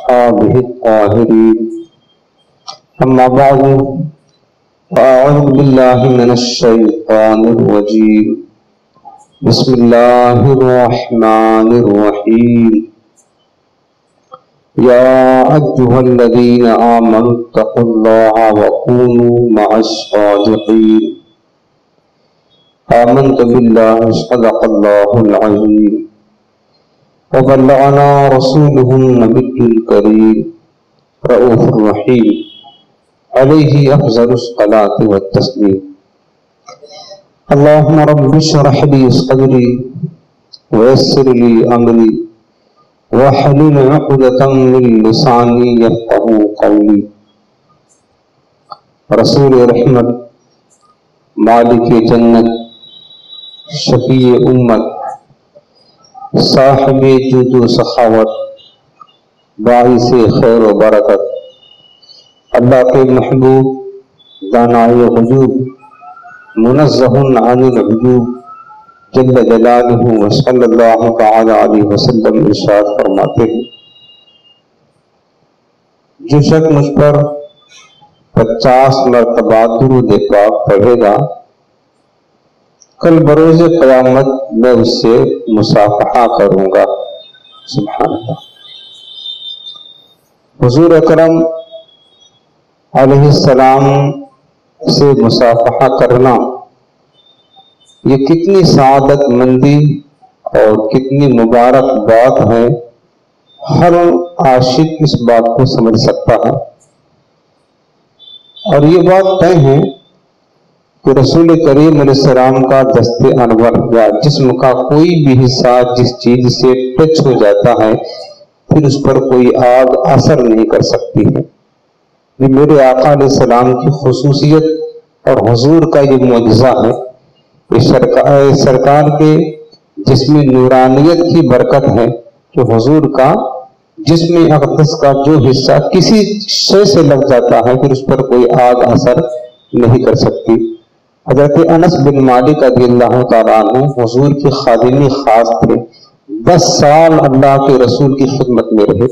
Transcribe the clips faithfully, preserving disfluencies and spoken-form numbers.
وأصحابه الطاهرين أما بعد فأعوذ بالله من الشيطان الرجيم بسم الله الرحمن الرحيم يا أيها الذين آمنوا اتقوا الله وكونوا مع الصادقين آمنت بالله صدق الله العظيم وبلغنا رسوله النبي الكريم رؤوف رحيم عليه أفضل الصلاة والتسليم اللهم رب اشرح لي صدري ويسر لي أمري واحلل عقدة من لساني يفقهوا قولي. رسول رحمت، مالک جنت، شفیع امت، صاحب جود و سخاوت، باعث خیر و برکت، اللہ کے محبوب، دانائے غیوب، منزہ عن العیوب، جل جلالہ وصلی اللہ تعالی علیہ وسلم ارشاد فرماتے ہیں، جو شخص مجھ پر پچاس مرتبہ درود پاک پڑھے گا، کل بروز قیامت میں اس سے مصافحہ کروں گا. سبحان اللہ. حضور اکرم علیہ السلام سے مصافحہ کرنا یہ کتنی سعادت مندی اور کتنی مبارک بات ہے. ہر عاشق اس بات کو سمجھ سکتا ہے، اور یہ بات طے ہے کہ رسول کریم علیہ السلام کا دست انور یا جسم کا کوئی بھی حصہ جس چیز سے ٹچ ہو جاتا ہے پھر اس پر کوئی آگ اثر نہیں کر سکتی ہے. یہ میرے آقا علیہ السلام کی خصوصیت اور حضور کا یہ معجزہ ہے. یہ سرکار کے جسم نورانیت کی برکت ہے کہ حضور کا جسم اقدس کا جو حصہ کسی شے سے لگ جاتا ہے پھر اس پر کوئی آگ اثر نہیں کر سکتی. حضرت انس بن مالک رضی اللہ تعالیٰ عنہ حضور کی خادمی خاص تھے. دس سال اللہ کے رسول کی خدمت میں رہے،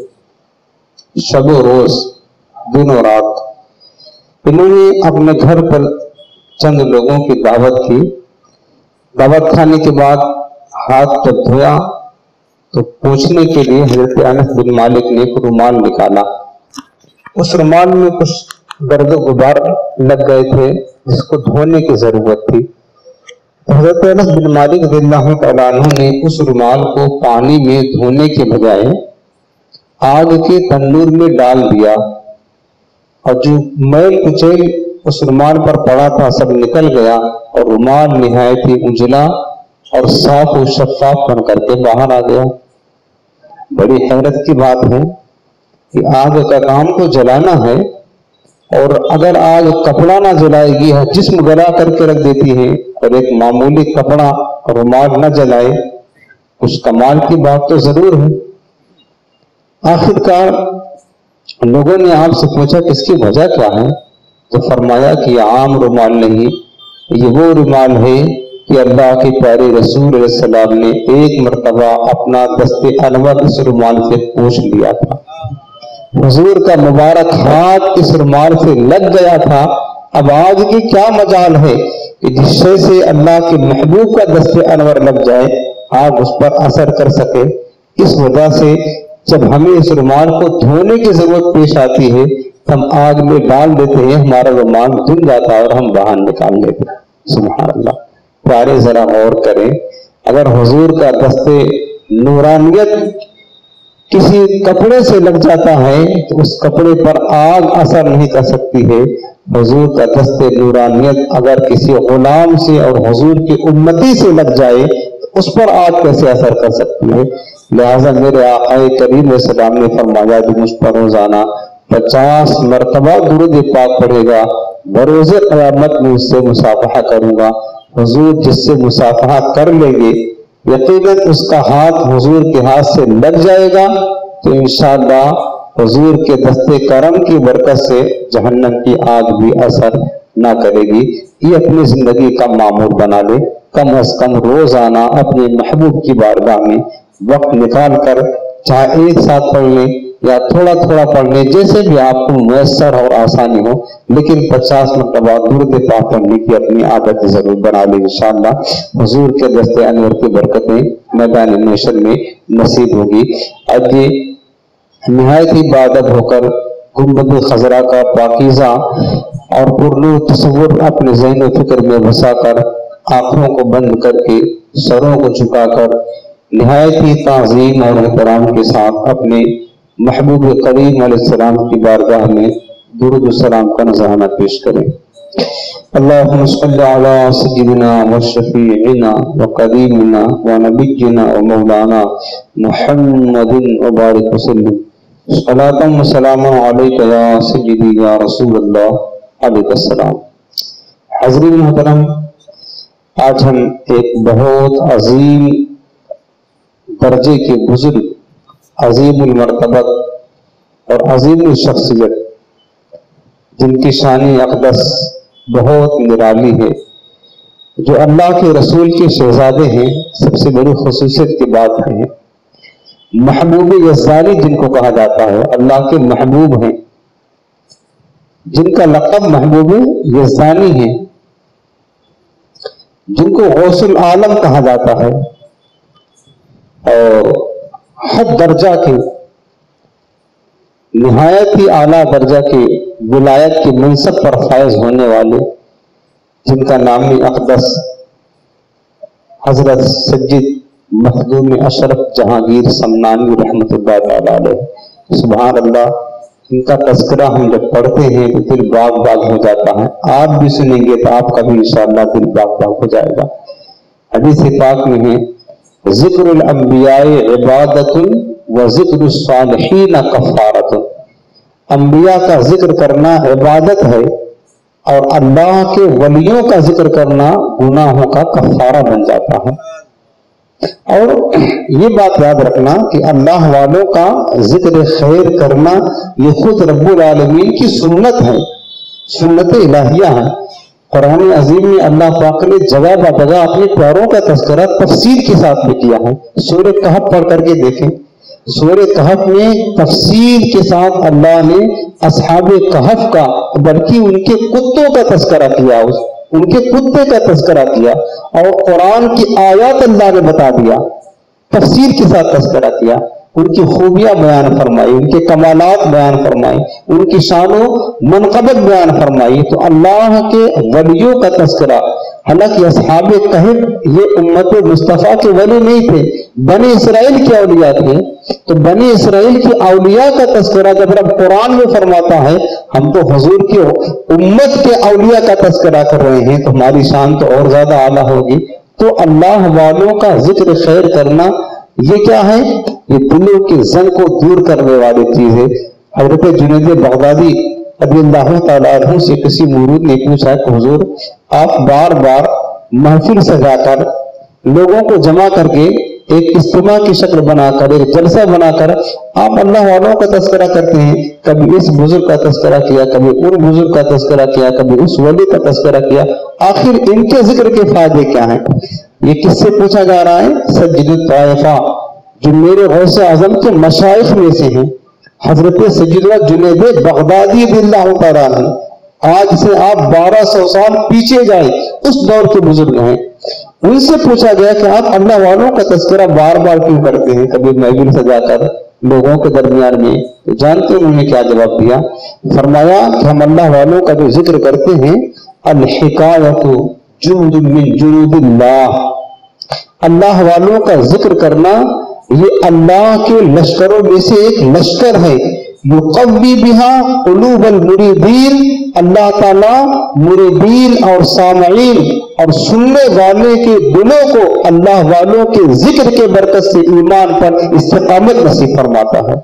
شب و روز، دن و رات. انہوں نے اپنے گھر پر چند لوگوں کی دعوت کی. دعوت کھانے کے بعد ہاتھ جب دھویا تو پوچھنے کے لیے حضرت انس بن مالک نے ایک رومال نکالا. اس رومال میں کچھ گرد و غبار لگ گئے تھے جس کو دھونے کی ضرورت تھی. حضرت انس بن مالک رضی اللہ تعالیٰ عنہ نے اس رومال کو پانی میں دھونے کے بجائے آگ کے تندور میں ڈال دیا، اور جو میل کچیل اس رومال پر پڑا تھا سب نکل گیا اور رومال نہایت ہی اجلا اور صاف و شفاف بن کر کے باہر آ گیا. بڑی حیرت کی بات ہے کہ آگ کا کام تو جلانا ہے، اور اگر آگ کپڑا نہ جلائے گی، جسم گلا کر کے رکھ دیتی ہے، اور ایک معمولی کپڑا رومال نہ جلائے، کچھ کمال کی بات تو ضرور ہے. آخر کار لوگوں نے آپ سے پوچھا کہ اس کی وجہ کیا ہے؟ تو فرمایا کہ یہ عام رومال نہیں، یہ وہ رومال ہے کہ اللہ کے پیارے رسول علیہ السلام نے ایک مرتبہ اپنا دست انور اس رومال سے پوچھ لیا تھا. حضور کا مبارک ہاتھ اس رومال سے لگ گیا تھا. اب آج کی کیا مجال ہے کہ جس شے سے اللہ کے محبوب کا دست انور لگ جائے آگ اس پر اثر کر سکے. اس وجہ سے جب ہمیں اس رومال کو دھونے کی ضرورت پیش آتی ہے ہم آگ میں ڈال دیتے ہیں، ہمارا رومال دھل جاتا ہے اور ہم باہر نکال لیتے ہیں. سبحان اللہ. پیارے ذرا غور کریں، اگر حضور کا دست نورانیت کسی کپڑے سے لگ جاتا ہے تو اس کپڑے پر آگ اثر نہیں کر سکتی ہے. حضور کا دست نورانیت اگر کسی غلام سے اور حضور کی امتی سے لگ جائے تو اس پر آگ کیسے اثر کر سکتی ہے؟ لہٰذا میرے آقا کریم علیہ السلام نے فرمایا جو مجھ پر روزانہ پچاس مرتبہ درود پاک پڑھے گا بروز قیامت میں اس سے مصافحہ کروں گا. حضور جس سے مصافحہ کر لیں گے یقیناً اس کا ہاتھ حضور کے ہاتھ سے لگ جائے گا تو انشاءاللہ حضور کے دست کرم کی برکت سے جہنم کی آگ بھی اثر نہ کرے گی. یہ اپنی زندگی کا معمول بنا لے، کم از کم روزانہ اپنے محبوب کی بارگاہ میں وقت نکال کر چاہے ایک ساتھ پڑھ لیں या थोड़ा थोड़ा पढ़ लें, जैसे भी आपको मुयस्सर और आसानी हो, लेकिन पचास मरतबा दुरूद पाक पढ़ने की अपनी आदत जरूर बना लें। इंशाअल्लाह हुजूर के दस्ते अनवर की बरकतें मैदान महशर में नसीब होगी। आज ये निहायत ही बादब होकर गुंबद खजरा का पाकीज़ा और पुरनूर तस्वुर अपने ज़हन व फिक्र में बसाकर, आंखों को बंद करके, सरों को झुकाकर, निहायत ही ताज़ीम और एहतराम के साथ अपने महबूब करीम अलैहिस्सलाम की बारगाह में दुरूद सलाम का नज़राना पेश करें। अल्लाहुम्मा सल्लि अला सय्यिदिना व शफीइना व करीमिना व नबिय्यिना व मौलाना मुहम्मदिन व बारिक वसल्लम सलातम व सलामन अलैका या सय्यिदी या रसूलल्लाह अलैहिस्सलाम। हाज़रीन मोहतरम, आज हम एक बहुत अजीम दर्जे के बुजुर्ग, अजीमुल मर्तबत और अजीमुल शख्सियत, जिनकी शान अक़दस बहुत निराली है, जो अल्लाह के रसूल के शहजादे हैं, सबसे बड़ी खुसूसियत की बात है महबूब यज़दानी जिनको कहा जाता है, अल्लाह के महबूब हैं, जिनका लक़ब महबूब यज़दानी है, जिनको गौसुल आलम कहा जाता है और हद दर्जा के, निहायत ही आला दर्जा के विलायत के मनसब पर फायज होने वाले, जिनका नामी अक़दस हजरत सज्जिद मखदूम अशरफ जहांगीर समनानी रहमतुल्लाह तआला अलैह। सुभान अल्लाह, इनका तज़किरा हम जब पढ़ते हैं तो दिल बाग बाग हो जाता है। आप भी सुनेंगे तो आपका भी इंशाअल्लाह दिल बाग बाग हो जाएगा। हदीस पाक में है, ज़िक्रुल अंबियाए इबादतुन व ज़िक्रुस सालिहीन कफ़ारतुन। अंबिया का जिक्र करना इबादत है और अल्लाह के वलियों का जिक्र करना गुनाहों का कफ़ारा बन जाता है। और ये बात याद रखना कि अल्लाह वालों का जिक्र खैर करना ये खुद रब्बुल आलमीन की सुन्नत है, सुन्नत इलाहिया है। कुरान अजीम में अल्लाह पाक ने जगह ब जगह अपने प्यारों का तज़किरा तफसील के साथ में किया है। सूरह कहफ पढ़ करके देखें, सूरह कहफ में तफसील के साथ अल्लाह ने असहाबे कहफ का, बल्कि उनके कुत्तों का तज़किरा किया, उस उनके कुत्ते का तज़किरा किया और कुरान की आयत अल्लाह ने बता दिया, तफसीर के साथ तज़किरा किया, उनकी खूबियां बयान फरमाई, उनके कमालात बयान फरमाई, उनकी शानो मनक़बत बयान फरमाई। तो अल्लाह के वलियों का तज़किरा, हालांकि असहाबे कहफ ये उम्मत मुस्तफ़ा के वली नहीं थे, बनी इसराइल के औलिया थे, तो बनी इसराइल की औलिया का तज़किरा जब रब कुरान में फरमाता है, हम तो हुजूर के उम्मत के औलिया का तज़किरा कर रहे हैं, तो हमारी शान तो और ज्यादा आला होगी। तो अल्लाह वालों का जिक्र खैर करना ये क्या है? ये दिलों के जंग को दूर करने वाली चीज है। हजरत जुनैद बगदादी रज़ियल्लाहु तआला अन्हु से किसी मुरीद ने पूछा कि हुजूर, आप बार बार महफिल सजाकर लोगों को जमा करके एक इज्तिमा की शक्ल बनाकर, एक जलसा बनाकर आप अल्लाह वालों का तज़किरा करते हैं, कभी इस बुजुर्ग का तज़किरा किया, कभी उन बुजुर्ग का तज़किरा किया, कभी उस वली का तज़किरा किया, आखिर इनके जिक्र के फायदे क्या हैं? ये किससे पूछा जा रहा है? सज्जिद ताइफा, जो मेरे गौसे आजम के मशाइख में से हैं, हजरत सज्जिद जुनैद बगदादी रज़ियल्लाहु तआला अन्हु। आज से आप बारह सौ साल पीछे जाए, उस दौर के बुजुर्ग हैं। उनसे पूछा गया कि आप अल्लाह वालों का तज़किरा बार बार क्यों करते हैं, कभी महफिल सजाकर लोगों के दरमियान में? तो जानते हैं उन्होंने क्या जवाब दिया? फरमाया कि हम अल्लाह वालों का जो जिक्र करते हैं, अल हिकायतु जुनुदुम मिन जुनूदिल्लाह, अल्लाह वालों का जिक्र करना ये अल्लाह के लश्करों में से एक लश्कर है। युक़व्वी बिहा क़ुलूबल मुरीदीन, अल्लाह ताला मुरीदीन और सामईन और सुनने वाले के दिलों को अल्लाह वालों के जिक्र के बरकत से ईमान पर इस्तिक़ामत नसीब फरमाता है।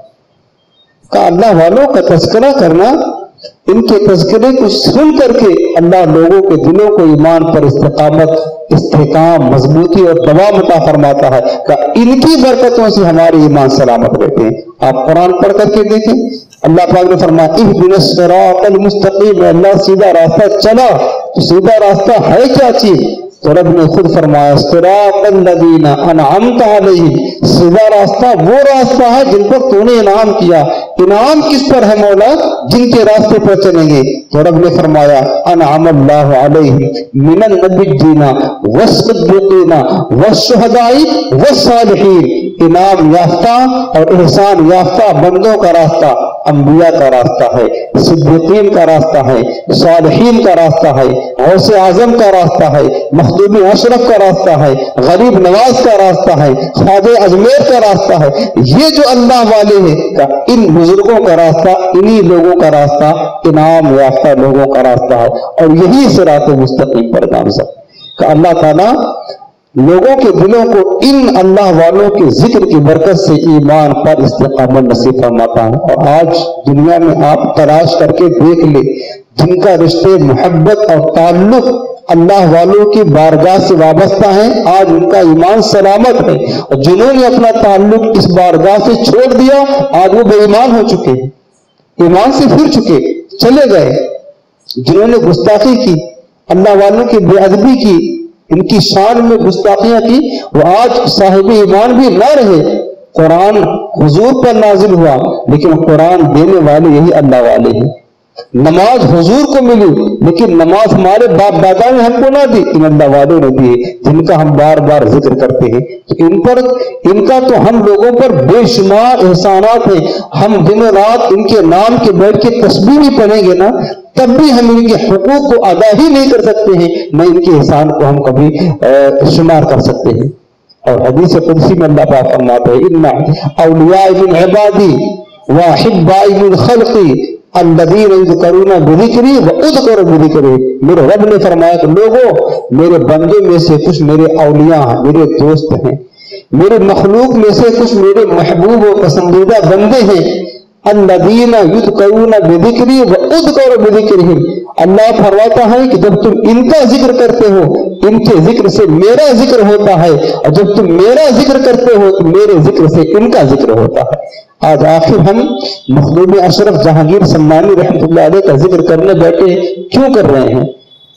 का अल्लाह वालों का तज़किरा करना, इनके तज़किरे को सुन करके अल्लाह लोगों के दिलों को ईमान पर इस्तिक़ामत, इस्तिकाम, मजबूती और दवाम अता फरमाता है। का इनकी बरकतों से हमारे ईमान सलामत रहते हैं। आप कुरान पढ़ करके देखें, अल्लाह पाक ने फरमाया इहदिनस सिरातल मुस्तकीम, अल्लाह सीधा रास्ता चला, तो सीधा रास्ता है क्या चीज? तो रब ने खुद फरमाया सिरातल लज़ीना अनअमता अलैहिम, सीधा रास्ता वो रास्ता है जिन पर तूने इनाम किया। انعام کس پر ہے مولا؟ جن کے راستے پر چلیں گے. تو رب نے فرمایا انعم اللہ علیہم من النبیین والصدیقین والشہداء والصالحین. انعام یافتہ اور احسان یافتہ بندوں کا راستہ انبیاء کا راستہ ہے، صدیقین کا راستہ ہے، صالحین کا راستہ ہے، غوث اعظم کا راستہ ہے، مخدوم اشرف کا راستہ ہے، غریب نواز کا راستہ ہے، خواجہ اجمیر کا راستہ ہے. یہ جو اللہ والے ہیں کا ان بزرگوں کا راستہ، انہی لوگوں کا راستہ انعام یافتہ لوگوں کا راستہ ہے. اور یہی صراط مستقیم پر گامزن کہ اللہ تعالیٰ لوگوں کے دلوں کو ان اللہ والوں کے ذکر کی برکت سے ایمان پر استقامت نصیب فرماتا ہے. اور آج دنیا میں آپ تلاش کر کے دیکھ لیں جن کا رشتے محبت اور تعلق اللہ والوں کی بارگاہ سے وابستہ ہیں، آج ان کا ایمان سلامت ہے. اور جنہوں نے اپنا تعلق اس بارگاہ سے چھوڑ دیا آج وہ بے ایمان ہو چکے، ایمان سے پھر چکے، چلے گئے. جنہوں نے گستاخی کی، اللہ والوں کی بے ادبی کی، ان کی شان میں گستاخیاں کی، وہ آج صاحب ایمان بھی نہ رہے. قرآن حضور پر نازل ہوا لیکن قرآن دینے والے یہی اللہ والے ہیں. نماز حضور کو ملی لیکن نماز ہمارے باپ دادا نے ہم کو نہ دی، ان اللہ والوں نے دی جن کا ہم بار بار ذکر کرتے ہیں. ان پر ان کا تو ہم لوگوں پر بے شمار احسانات ہیں. ہم دن و رات ان کے نام کے بیٹھ کے تسبیح بھی پڑھیں گے نا تب بھی ہم ان کے حقوق کو ادا ہی نہیں کر سکتے ہیں، نہ ان کے احسان کو ہم کبھی شمار کر سکتے ہیں. اور حدیث قدسی میں اللہ پاک فرماتے ہیں ان اولیاء من عبادی واحباء من خلقی الذین یذکرون بذکری واذکر بذکری. میرے رب نے فرمایا کہ لوگوں میرے بندے میں سے کچھ میرے اولیاء ہیں، میرے دوست ہیں، میرے مخلوق میں سے کچھ میرے محبوب و پسندیدہ بندے ہیں. الذین یذکرون بذکری واذکر بذکرہم. اللہ فرماتا ہے کہ جب تم ان کا ذکر کرتے ہو ان کے ذکر سے میرا ذکر ہوتا ہے، اور جب تم میرا ذکر کرتے ہو تو میرے ذکر سے ان کا ذکر ہوتا ہے. آج آخر ہم مخدوم اشرف جہانگیر سمنانی رحمۃ اللہ علیہ کا ذکر کرنے بیٹھے کیوں کر رہے ہیں؟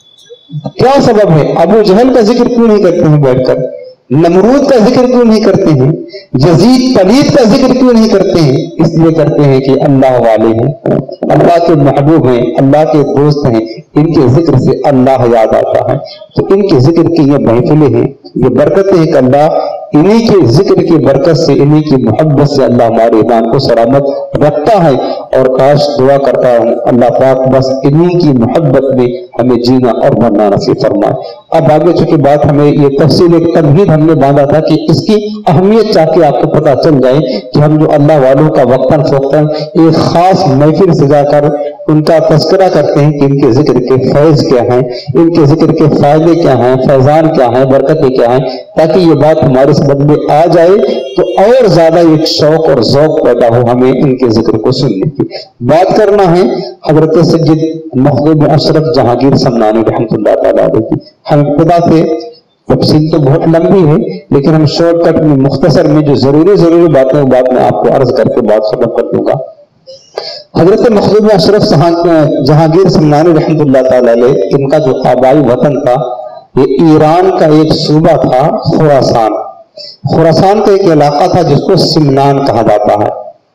کیا سبب ہے؟ ابو جہل کا ذکر کیوں نہیں کرتے ہیں بیٹھ کر؟ نمرود کا ذکر کیوں نہیں کرتے ہیں؟ یزید پلید کا ذکر کیوں نہیں کرتے ہیں؟ اس لیے کرتے ہیں کہ اللہ والے ہیں، اللہ کے محبوب ہیں، اللہ کے دوست ہیں، ان کے ذکر سے اللہ یاد آتا ہے. تو ان کے ذکر کی یہ محفلیں ہیں، یہ برکتیں ہیں کہ اللہ انہی کے ذکر کی برکت سے، انہی کی محبت سے اللہ ہمارے ایمان کو سلامت رکھتا ہے. اور کاش دعا کرتا ہوں اللہ پاک بس انہی کی محبت میں ہمیں جینا اور مرنا نصیب فرمائے. اب آگے چونکہ بات ہمیں یہ تفصیل ایک تمہید ہم نے باندھا تھا کہ اس کی اہمیت چاہ کے آپ کو پتہ چل جائے کہ ہم جو اللہ والوں کا وقتاً فوقتاً ایک خاص محفل سجا کر ان کا تذکرہ کرتے ہیں کہ ان کے ذکر کے فیض کیا ہیں، ان کے ذکر کے فائدے کیا ہیں، فیضان کیا ہیں، برکتیں کیا ہیں، تاکہ یہ بات ہمارے سبب میں آ جائے تو اور زیادہ ایک شوق اور ذوق پیدا ہو ہمیں ان کے ذکر کو سننے کی. بات کرنا ہے حضرت سید مخدوم اشرف جہانگیر سمنانی رحمۃ اللہ تعالیٰ علیہ کی. ہم ابتدا سے تفصیل تو بہت لمبی ہے لیکن ہم شارٹ کٹ میں مختصر میں جو ضروری ضروری باتیں بات میں آپ کو عرض کر کے بات ختم کر دوں گا. حضرت مخدوم اشرف جہانگیر سمنانی رحمۃ اللہ تعالیٰ علیہ ان کا جو آبائی وطن تھا یہ ایران کا ایک صوبہ تھا خراسان. خراسان کا ایک علاقہ تھا جس کو سمنان کہا جاتا ہے،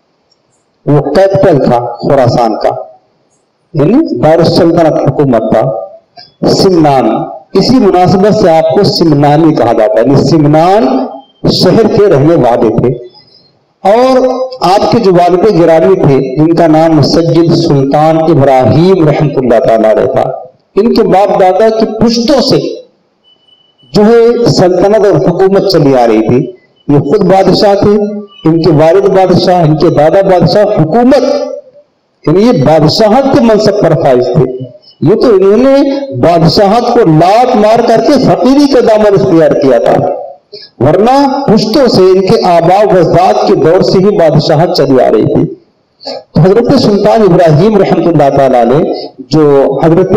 وہ کیپٹل تھا خراسان کا، یعنی دارالسلطنت حکومت تھا سمنان. اسی مناسبت سے آپ کو سمنانی کہا جاتا ہے، یعنی سمنان شہر کے رہنے والے تھے. اور آپ کے جو والد گرامی تھے جن کا نام سید سلطان ابراہیم رحمۃ اللہ تعالیٰ علیہ تھا، ان کے باپ دادا کی پشتوں سے جو ہے سلطنت اور حکومت چلی آ رہی تھی. یہ خود بادشاہ تھے، ان کے والد بادشاہ، ان کے دادا بادشاہ، حکومت یعنی یہ بادشاہت کے منصب پر فائز تھے. یہ تو انہوں نے بادشاہت کو لات مار کر کے فقیری کا دامن اختیار کیا تھا، ورنہ پشتوں سے ان کے آباء و اجداد کے دور سے ہی بادشاہت چلی آ رہی تھی. تو حضرت سلطان ابراہیم رحمۃ اللہ تعالیٰ علیہ جو حضرت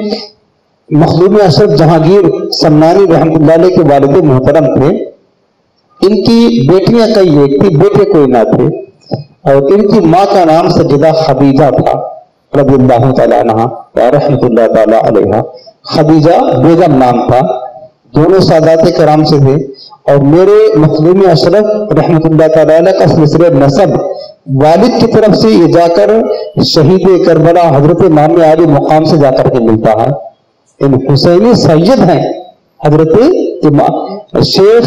مخدوم اشرف جہانگیر سمنانی رحمۃ اللہ علیہ کے والد محترم تھے، ان کی بیٹیاں کئی ایک تھی، بیٹے کوئی نہ تھے. اور ان کی ماں کا نام سیدہ خدیجہ تھا رضی اللہ تعالیٰ عنہا رحمۃ اللہ تعالیٰ علیہ. خدیجہ بیگم نام تھا، دونوں سادات کرام سے تھے. اور میرے مخدوم اشرف رحمۃ اللہ تعالیٰ علیہ کا سلسلہ نسب والد کی طرف سے یہ جا کر شہید کربلا حضرت امام علی مقام سے جا کر کے ملتا ہے. ان حسینی سید ہیں حضرت امام شیخ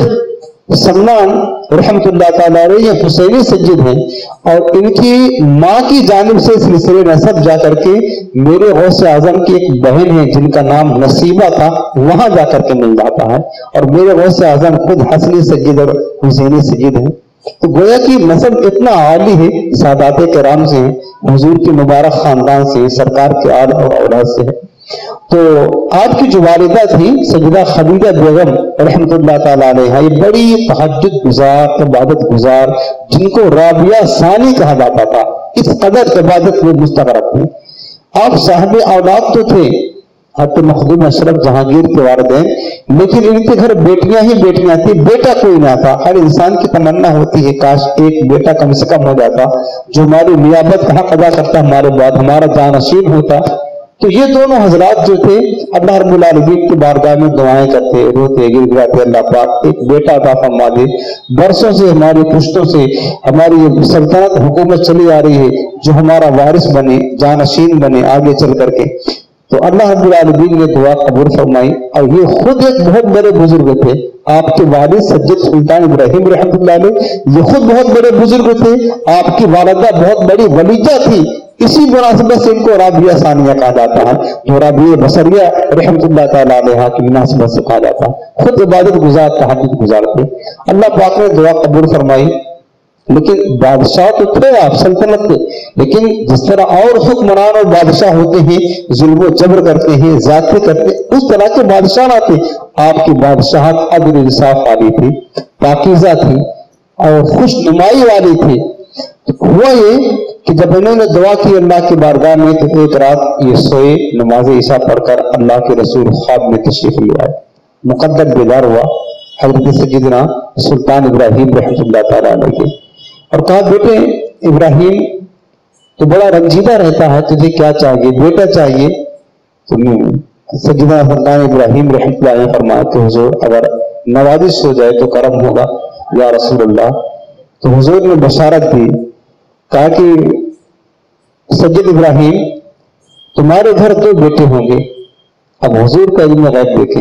سمنان رحمت اللہ تعالیٰ علیہ، یہ حسینی سید ہیں، اور ان کی ماں کی جانب سے سلسلے نسب جا کر کے میرے غوث اعظم کی ایک بہن ہے جن کا نام نصیبہ تھا، وہاں جا کر کے مل جاتا ہے. اور میرے غوث اعظم خود حسنی سید اور حسینی سید ہیں. تو گویا کی نسب اتنا عالی ہے، سادات کرام سے ہیں، حضور کی مبارک خاندان سے، سرکار کے آل اور اولاد سے ہے. تو آپ کی جو والدہ تھی سیدہ خدیجہ بیگم رحمت اللہ تعالیٰ علیہ، یہ بڑی تہجد گزار، عبادت گزار، جن کو رابعہ ثانی کہا جاتا تھا، اس قدر عبادت میں مستغرق تھے. آپ صاحب اولاد تو تھے حضرت مخدوم اشرف جہانگیر کے والدین، لیکن ان کے گھر بیٹیاں ہی بیٹیاں تھیں، بیٹا کوئی نہ تھا. ہر انسان کی تمنا ہوتی ہے کاش ایک بیٹا کم سے کم ہو جاتا جو ہماری نیابت کا حق ادا کرتا، ہمارے بعد ہمارا جانشین ہوتا. تو یہ دونوں حضرات جو تھے اللہ رب العالمین کی بارگاہ میں دعائیں کرتے، روتے گر گراتے، اللہ پاک ایک بیٹا عطا فرما دے. برسوں سے ہماری پشتوں سے ہماری سلطنت حکومت چلی آ رہی ہے، جو ہمارا وارث بنے، جانشین بنے آگے چل کر کے. تو اللہ رب العالمین نے دعا قبول فرمائی. اور یہ خود ایک بہت بڑے بزرگ تھے، آپ کے والد سید سلطان ابراہیم رحمۃ اللہ علیہ، یہ خود بہت بڑے بزرگ تھے. آپ کی والدہ بہت بڑی ولیجہ تھی، اسی مناسبت سے ان کو رابعہ ثانیہ کہا جاتا ہے، جو رابعہ بصریہ رحمۃ اللہ تعالیٰ علیہ کی مناسبت سے کہا جاتا ہے. خود عبادت گزار، تہجد گزار تھے. اللہ پاک نے دعا قبول فرمائی. لیکن بادشاہ تو تھے آپ، سلطنت تھے، لیکن جس طرح اور حکمران اور بادشاہ ہوتے ہیں ظلم و جبر کرتے ہیں، زیادتی کرتے ہیں، اس طرح کے بادشاہ نہ تھے. آپ کی بادشاہت عدل انصاف والی تھی، پاکیزہ تھی اور خوش نمائی والی تھی. ہوا یہ کہ جب انہوں نے دعا کی اللہ کی بارگاہ میں، تو ایک رات یہ سوئے، نماز عشاء پڑھ کر اللہ کے رسول خواب میں تشریف لے آئے. مقدر بیدار ہوا حضرت سیدنا سلطان ابراہیم رحمۃ اللہ تعالیٰ علیہ، اور کہا بیٹے ابراہیم تو بڑا رنجیدہ رہتا ہے، تجھے کیا چاہیے؟ بیٹا چاہیے. سیدنا سلطان ابراہیم رحمۃ اللہ علیہ فرمایا کہ حضور اگر نوازش ہو جائے تو کرم ہوگا یا رسول اللہ. تو حضور نے بشارت دی، کہا کہ سید ابراہیم تمہارے گھر دو بیٹے ہوں گے. اب حضور کا علم غیب دیکھیں،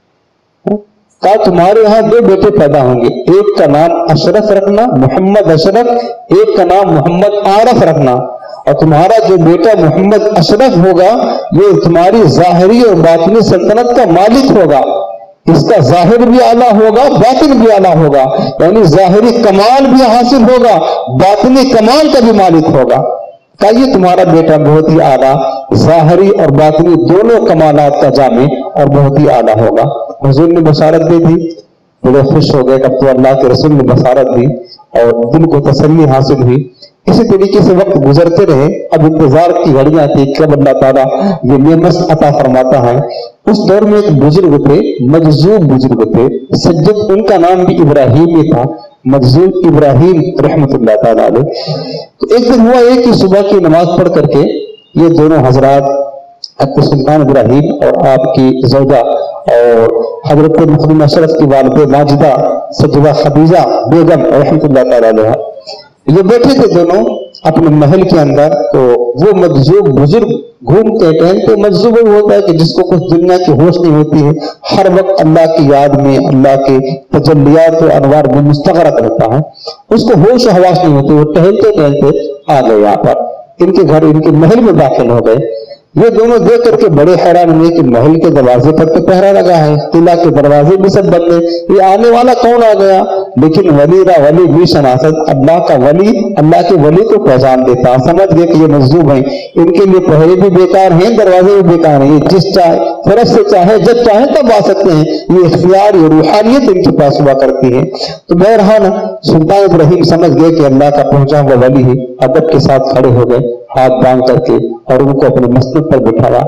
کہا تمہارے یہاں دو بیٹے پیدا ہوں گے، ایک کا نام اشرف رکھنا، محمد اشرف، ایک کا نام محمد عارف رکھنا. اور تمہارا جو بیٹا محمد اشرف ہوگا یہ تمہاری ظاہری اور باطنی سلطنت کا مالک ہوگا. اس کا ظاہر بھی اعلیٰ ہوگا، باطن بھی اعلیٰ ہوگا، یعنی ظاہری کمال بھی حاصل ہوگا، باطنی کمال کا بھی مالک ہوگا. کہ یہ تمہارا بیٹا بہت ہی اعلیٰ، ظاہری اور باطنی دونوں کمالات کا جامع اور بہت ہی اعلیٰ ہوگا. حضور نے بشارت دے دی، بڑے خوش ہو گئے. اب تو اللہ کے رسول نے بشارت دی اور دل کو تسلی حاصل ہوئی. اسی طریقے سے وقت گزرتے رہے. اب انتظار کی گھڑیاں تھی کب اللہ تعالیٰ یہ نعمت عطا فرماتا ہے. اس دور میں ایک بزرگ تھے، مجذوب بزرگ تھے، سید، ان کا نام بھی ابراہیم ہی تھا، مجذوب ابراہیم رحمت اللہ تعالیٰ علیہ. تو ایک دن ہوا یہ کہ صبح کی نماز پڑھ کر کے یہ دونوں حضرات حضرت سلطان ابراہیم اور آپ کی زوجہ اور حضرت مخدوم اشرف کی والدہ ماجدہ سیدہ خدیجہ بیگم رحمت اللہ تعالیٰ علیہ، یہ بیٹھے تھے دونوں اپنے محل کے اندر. تو وہ مجذوب بزرگ گھومتے ٹہلتے، مجذوب ہوتا ہے کہ جس کو کچھ دنیا کی ہوش نہیں ہوتی ہے، ہر وقت اللہ کی یاد میں، اللہ کے تجلیات و انوار میں مستغرق رہتا ہے، اس کو ہوش و حواس نہیں ہوتی. وہ ٹہلتے ٹہلتے آ گئے یہاں پر، ان کے گھر، ان کے محل میں داخل ہو گئے. یہ دونوں دیکھ کر کے بڑے حیران ہوئے کہ محل کے دروازے پر تو پہرا لگا ہے، قلعہ کے دروازے بھی سب بند ہیں، یہ آنے والا کون آ گیا؟ لیکن ولی را ولی بھی شناست، اللہ کا ولی اللہ کے ولی کو پہچان دیتا، سمجھ گئے کہ یہ مجذوب ہیں، ان کے لیے پہرے بھی بیکار ہیں، دروازے بھی بیکار ہیں، یہ جس چاہے طرف سے چاہے جب چاہے تب آ سکتے ہیں. یہ اختیار، یہ روحانیت ان کے پاس ہوا کرتی ہے. تو بہرحال سلطان ابراہیم سمجھ گئے کہ اللہ کا پہنچا ہوا ولی ہے، ادب کے ساتھ کھڑے ہو گئے، ہاتھ باندھ کر کے، اور ان کو اپنے مسجد پر بٹھایا.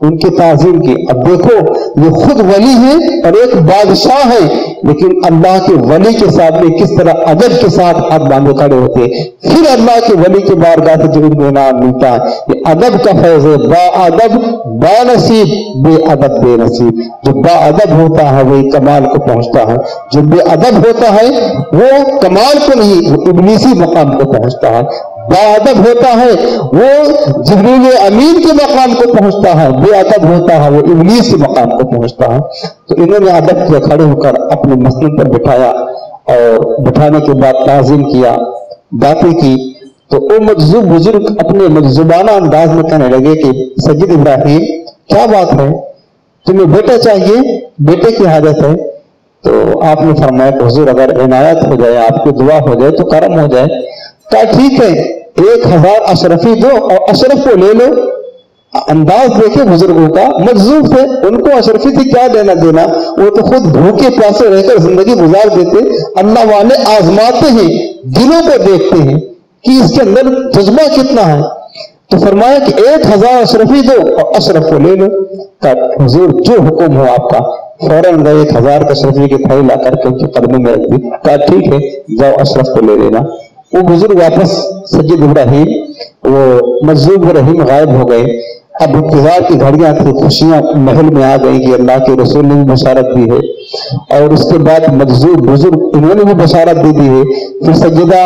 ان کی تعظیم کی. اب دیکھو یہ خود ولی ہیں اور ایک بادشاہ ہیں، لیکن اللہ کے ولی کے ساتھ میں کس طرح ادب کے ساتھ ہاتھ باندھے کھڑے ہوتے ہیں. پھر اللہ کے ولی کے بارگاہ سے جو ان کو انعام ملتا ہے یہ ادب کا فیض ہے. با ادب با نصیب، بے ادب بے نصیب. جو با ادب ہوتا ہے وہی کمال کو پہنچتا ہے، جو بے ادب ہوتا ہے وہ کمال کو نہیں، وہ ابلیسی مقام کو پہنچتا ہے. با ادب ہوتا ہے وہ جبریل امین کے مقام کو پہنچتا ہے، بے ادب ہوتا ہے وہ ابلیس کے مقام کو پہنچتا ہے. تو انہوں نے ادب کے کھڑے ہو کر اپنے مسند پر بٹھایا اور بٹھانے کے بعد تعظیم کیا، باتیں کی. تو وہ مجذوب بزرگ اپنے مجذوبانہ انداز میں کہنے لگے کہ سید ابراہیم کیا بات ہے، تمہیں بیٹا چاہیے، بیٹے کی حاجت ہے. تو آپ نے فرمایا کہ حضور اگر عنایت ہو جائے، آپ کی دعا ہو جائے تو کرم ہو جائے. کہا ٹھیک ہے، ایک ہزار اشرفی دو اور اشرف کو لے لو. انداز دیکھے بزرگوں کا، مجذوب تھے، ان کو اشرفی سے کیا دینا دینا، وہ تو خود بھوکے پیاسے رہ کر زندگی گزار دیتے. اللہ والے آزماتے ہیں، دلوں کو دیکھتے ہیں کہ اس کے اندر جذبہ کتنا ہے. تو فرمایا کہ ایک ہزار اشرفی دو اور اشرف کو لے لو. کہا حضور جو حکم ہو آپ کا. فوراً گئے ایک ہزار کا اشرفی کی تھیلی لا کر کے ان کے قدموں میں رکھ دی. کہا ٹھیک ہے جاؤ اشرف کو لے لینا. وہ بزرگ واپس سید ابراہیم وہ مجذوب رحیم غائب ہو گئے. اب انتظار کی گھڑیاں تھی، خوشیاں محل میں آ گئی کہ اللہ کے رسول نے بھی بشارت دی ہے. اور اس کے بعد مجذوب بزرگ انہوں نے بھی بشارت دے دی ہے. پھر سیدہ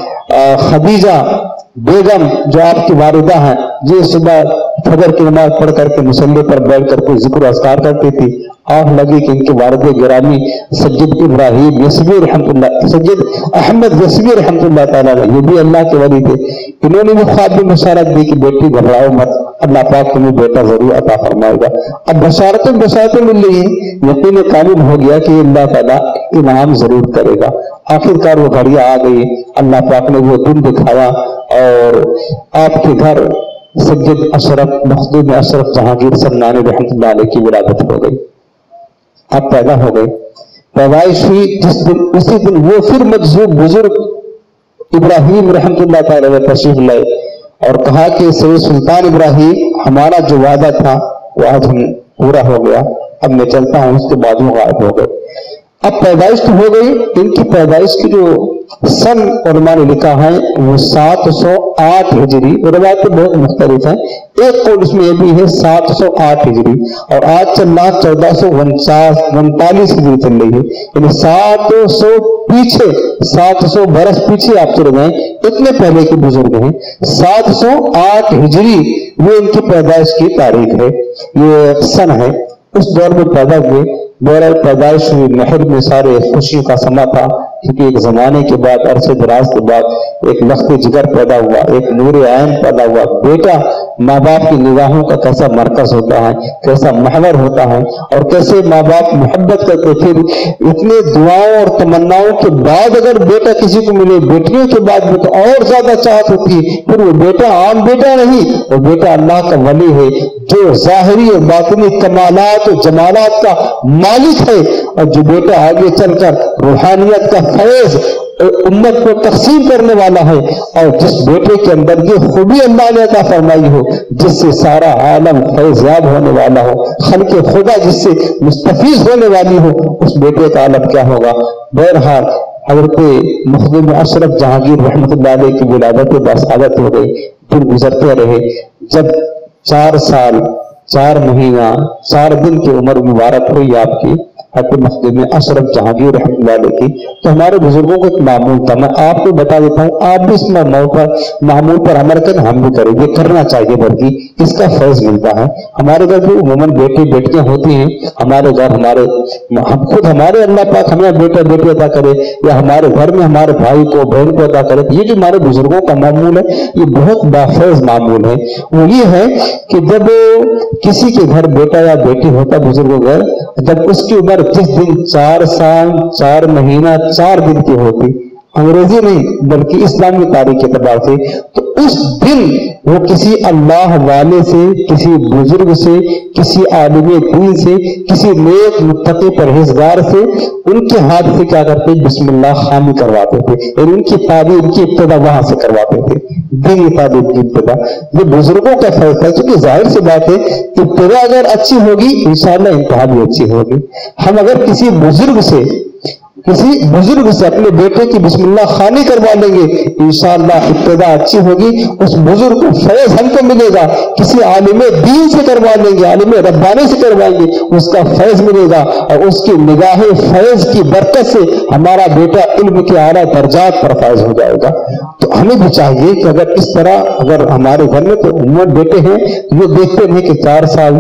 خدیجہ بیگم جو آپ کی والدہ ہیں، یہ صبح فجر کی نماز پڑھ کر کے مصلی پر بیٹھ کر کے ذکر و اذکار کرتی تھی. آنکھ لگی کہ ان کے والد گرامی سید ابراہیم یسوی رحمۃ اللہ، سید احمد یسوی رحمۃ اللہ تعالیٰ یہ بھی اللہ کے ولی تھے. انہوں نے بھی خواب میں بشارت دی کہ بیٹی گھبراؤ مت، اللہ پاک تمہیں بیٹا ضرور عطا فرمائے گا. اب بشارتیں بشارتیں مل رہی ہیں، یقین کامل ہو گیا کہ اللہ تعالیٰ انعام ضرور کرے گا. آخر کار وہ گھڑیاں آ گئی، اللہ پاک نے وہ دن دکھایا اور آپ کے گھر سید اشرف مخدوم اشرف جہانگیر سمنانی رحمۃ اللہ علیہ کی ولادت ہو گئی. آپ پیدا ہو گئے، پیدائش ہوئی جس دن اسی دن وہ پھر مجذوب بزرگ ابراہیم رحمۃ اللہ تعالی علیہ تشریف لائے اور کہا کہ سید سلطان ابراہیم ہمارا جو وعدہ تھا وہ آج ہم پورا ہو گیا، اب میں چلتا ہوں. اس کے بعد وہ غائب ہو گئے. اب پیدائش تو ہو گئی. ان کی پیدائش کی جو سن علماء نے لکھا ہے وہ سات سو آٹھ ہجری، روایتیں بہت مختلف ہیں. ایک قول اس میں یہ بھی ہے سات سو آٹھ ہجری اور آج چل رہا چودہ سو انچاس انتالیس ہجری چل رہی ہے. یعنی سات سو پیچھے سات سو برس پیچھے آپ چلے گئے، اتنے پہلے کے بزرگ ہیں. سات سو آٹھ ہجری یہ ان کی پیدائش کی تاریخ ہے، یہ سن ہے. اس دور میں پیدا ہوئے. بہرحال پیدائش ہوئی، محل میں سارے خوشی کا سما تھا کیونکہ ایک زمانے کے بعد عرصے دراز کے بعد ایک لخت جگر پیدا ہوا، ایک نور عین پیدا ہوا. بیٹا ماں باپ کی نگاہوں کا کیسا مرکز ہوتا ہے، کیسا محور ہوتا ہے اور کیسے ماں باپ محبت کرتے. پھر اتنے دعاؤں اور تمناؤں کے بعد اگر بیٹا کسی کو ملے، بیٹیوں کے بعد بھی تو اور زیادہ چاہت ہوتی ہے. پھر وہ بیٹا عام بیٹا نہیں، وہ بیٹا اللہ کا ولی ہے جو ظاہری اور باطنی کمالات اور جمالات کا مالک ہے اور جو بیٹا آگے چل کر روحانیت کا فیض امت کو تقسیم کرنے والا ہے. اور جس بیٹے کے اندر یہ خوبی اللہ نے عطا فرمائی ہو جس سے سارا عالم فیض یاب ہونے والا ہو، خلق خدا جس سے مستفیض ہونے والی ہو، اس بیٹے کا عالم کیا ہوگا. بہرحال حضرت مخدوم اشرف جہانگیر رحمۃ اللہ علیہ کی ولادت بسعادت ہو گئی. دن گزرتے رہے. جب چار سال چار مہینہ چار دن کی عمر مبارک ہوئی آپ کی حضرت مخدوم اشرف جہانگیر رحمۃ اللہ علیہ کی، تو ہمارے بزرگوں کو ایک معمول تھا. میں آپ کو بتا دیتا ہوں، آپ بھی اس معمول پر معمول پر عمل کریں، ہم بھی کریں گے، کرنا چاہیے بلکہ اس کا فیض ملتا ہے. ہمارے گھر بھی عموماً بیٹے بیٹیاں ہوتی ہیں. ہمارے گھر ہمارے ہم خود ہمارے اللہ پاک ہمیں بیٹا بیٹی عطا کرے یا ہمارے گھر میں ہمارے بھائی کو بہن کو عطا کرے. یہ جو ہمارے بزرگوں کا معمول ہے یہ بہت بافیض معمول ہے. وہ یہ ہے کہ جب کسی کے گھر بیٹا یا بیٹی ہوتا بزرگوں گھر، جب اس کی عمر جس دن چار سال چار مہینہ چار دن کی ہوتی، انگریزی نہیں بلکہ اسلامی تاریخ کے اعتبار سے، تو اس دن وہ کسی اللہ والے سے، کسی بزرگ سے، کسی عالم دین سے، کسی نیک متقی پرہیزگار سے ان کے ہاتھ سے کیا کرتے؟ بسم اللہ خوانی کرواتے تھے، یعنی ان کی تعلیم کی ابتدا وہاں سے کرواتے تھے، دینی تعلیم کی ابتدا۔ یہ بزرگوں کا فیصلہ، کیونکہ ظاہر سی بات ہے ابتدا اگر اچھی ہوگی انشاءاللہ انتہا بھی اچھی ہوگی۔ ہم اگر کسی بزرگ سے کسی بزرگ سے اپنے بیٹے کی بسم اللہ خوانی کروا لیں گے انشاءاللہ ابتدا اچھی ہوگی، اس بزرگ کو فیض ہم کو ملے گا۔ کسی عالم دین سے کروا لیں گے، عالم ربانی سے کروائیں گے، اس کا فیض ملے گا، اور اس کی نگاہ فیض کی برکت سے ہمارا بیٹا علم کے اعلیٰ درجات پر فائز ہو جائے گا۔ تو ہمیں بھی چاہیے کہ اگر اس طرح اگر ہمارے گھر میں تو عموماً بیٹے ہیں یہ دیکھتے نہیں کہ چار سال،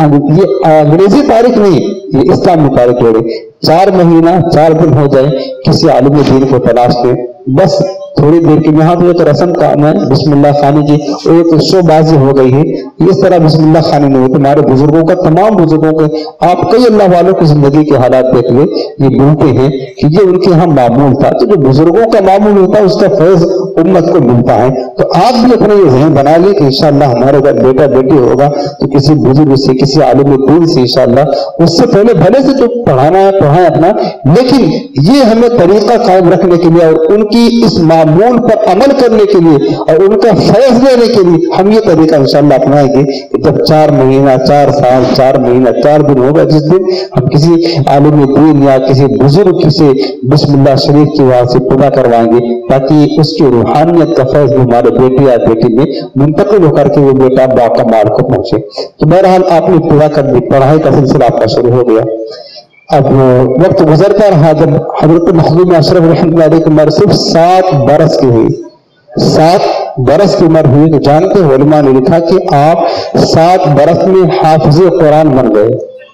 یہ انگریزی تاریخ نہیں، یہ اسلامی تاریخ ہے، چار مہینہ چار دن ہو جائے کسی عالم دین کو تلاش لیں، بس تھوڑی دیر کے یہاں تو ایک رسم کام ہے بسم اللہ خانی کی، ایک شو بازی ہو گئی ہے، اس طرح بسم اللہ خانی نہیں ہوتی۔ ہمارے بزرگوں کا، تمام بزرگوں کے، آپ کئی اللہ والوں کی زندگی کے حالات دیکھ لیں، یہ ملتے ہیں کہ یہ ان کے یہاں معمول تھا۔ تو جو بزرگوں کا معمول ہوتا ہے اس کا فیض امت کو ملتا ہے۔ تو آپ بھی اپنے یہ ذہن بنا لیں کہ انشاءاللہ ہمارے گھر بیٹا بیٹی ہوگا تو کسی بزرگ سے، کسی عالم دین سے انشاءاللہ، اس سے پہلے بھلے سے تو پڑھانا ہے پڑھائیں اپنا، لیکن یہ ہمیں طریقہ قائم رکھنے کے لیے اور ان کی اس معمول پر عمل کرنے کے لیے اور ان کا فیض لینے کے لیے ہم یہ طریقہ انشاءاللہ اپنائیں گے کہ جب چار مہینہ چار سال چار مہینہ چار دن ہوگا، جس دن ہم کسی عالم دین یا کسی بزرگ سے بسم اللہ شریف کی وہاں سے پورا کروائیں گے تاکہ اس کی روحانیت کا فیض بھی ہمارے بیٹے یا بیٹی میں منتقل ہو کر کے وہ بیٹا باکمال کو پہنچے۔ تو بہرحال آپ نے پورا کر دی، پڑھائی کا سلسلہ آپ کا شروع ہو گیا۔ اب وقت گزرتا رہا، جب حضرت مخدوم اشرف رحمۃ اللہ علیہ کی عمر صرف سات برس کی ہوئی، سات برس کی عمر ہوئی، تو جانتے ہیں علماء نے لکھا کہ آپ سات برس میں حافظ قرآن بن گئے،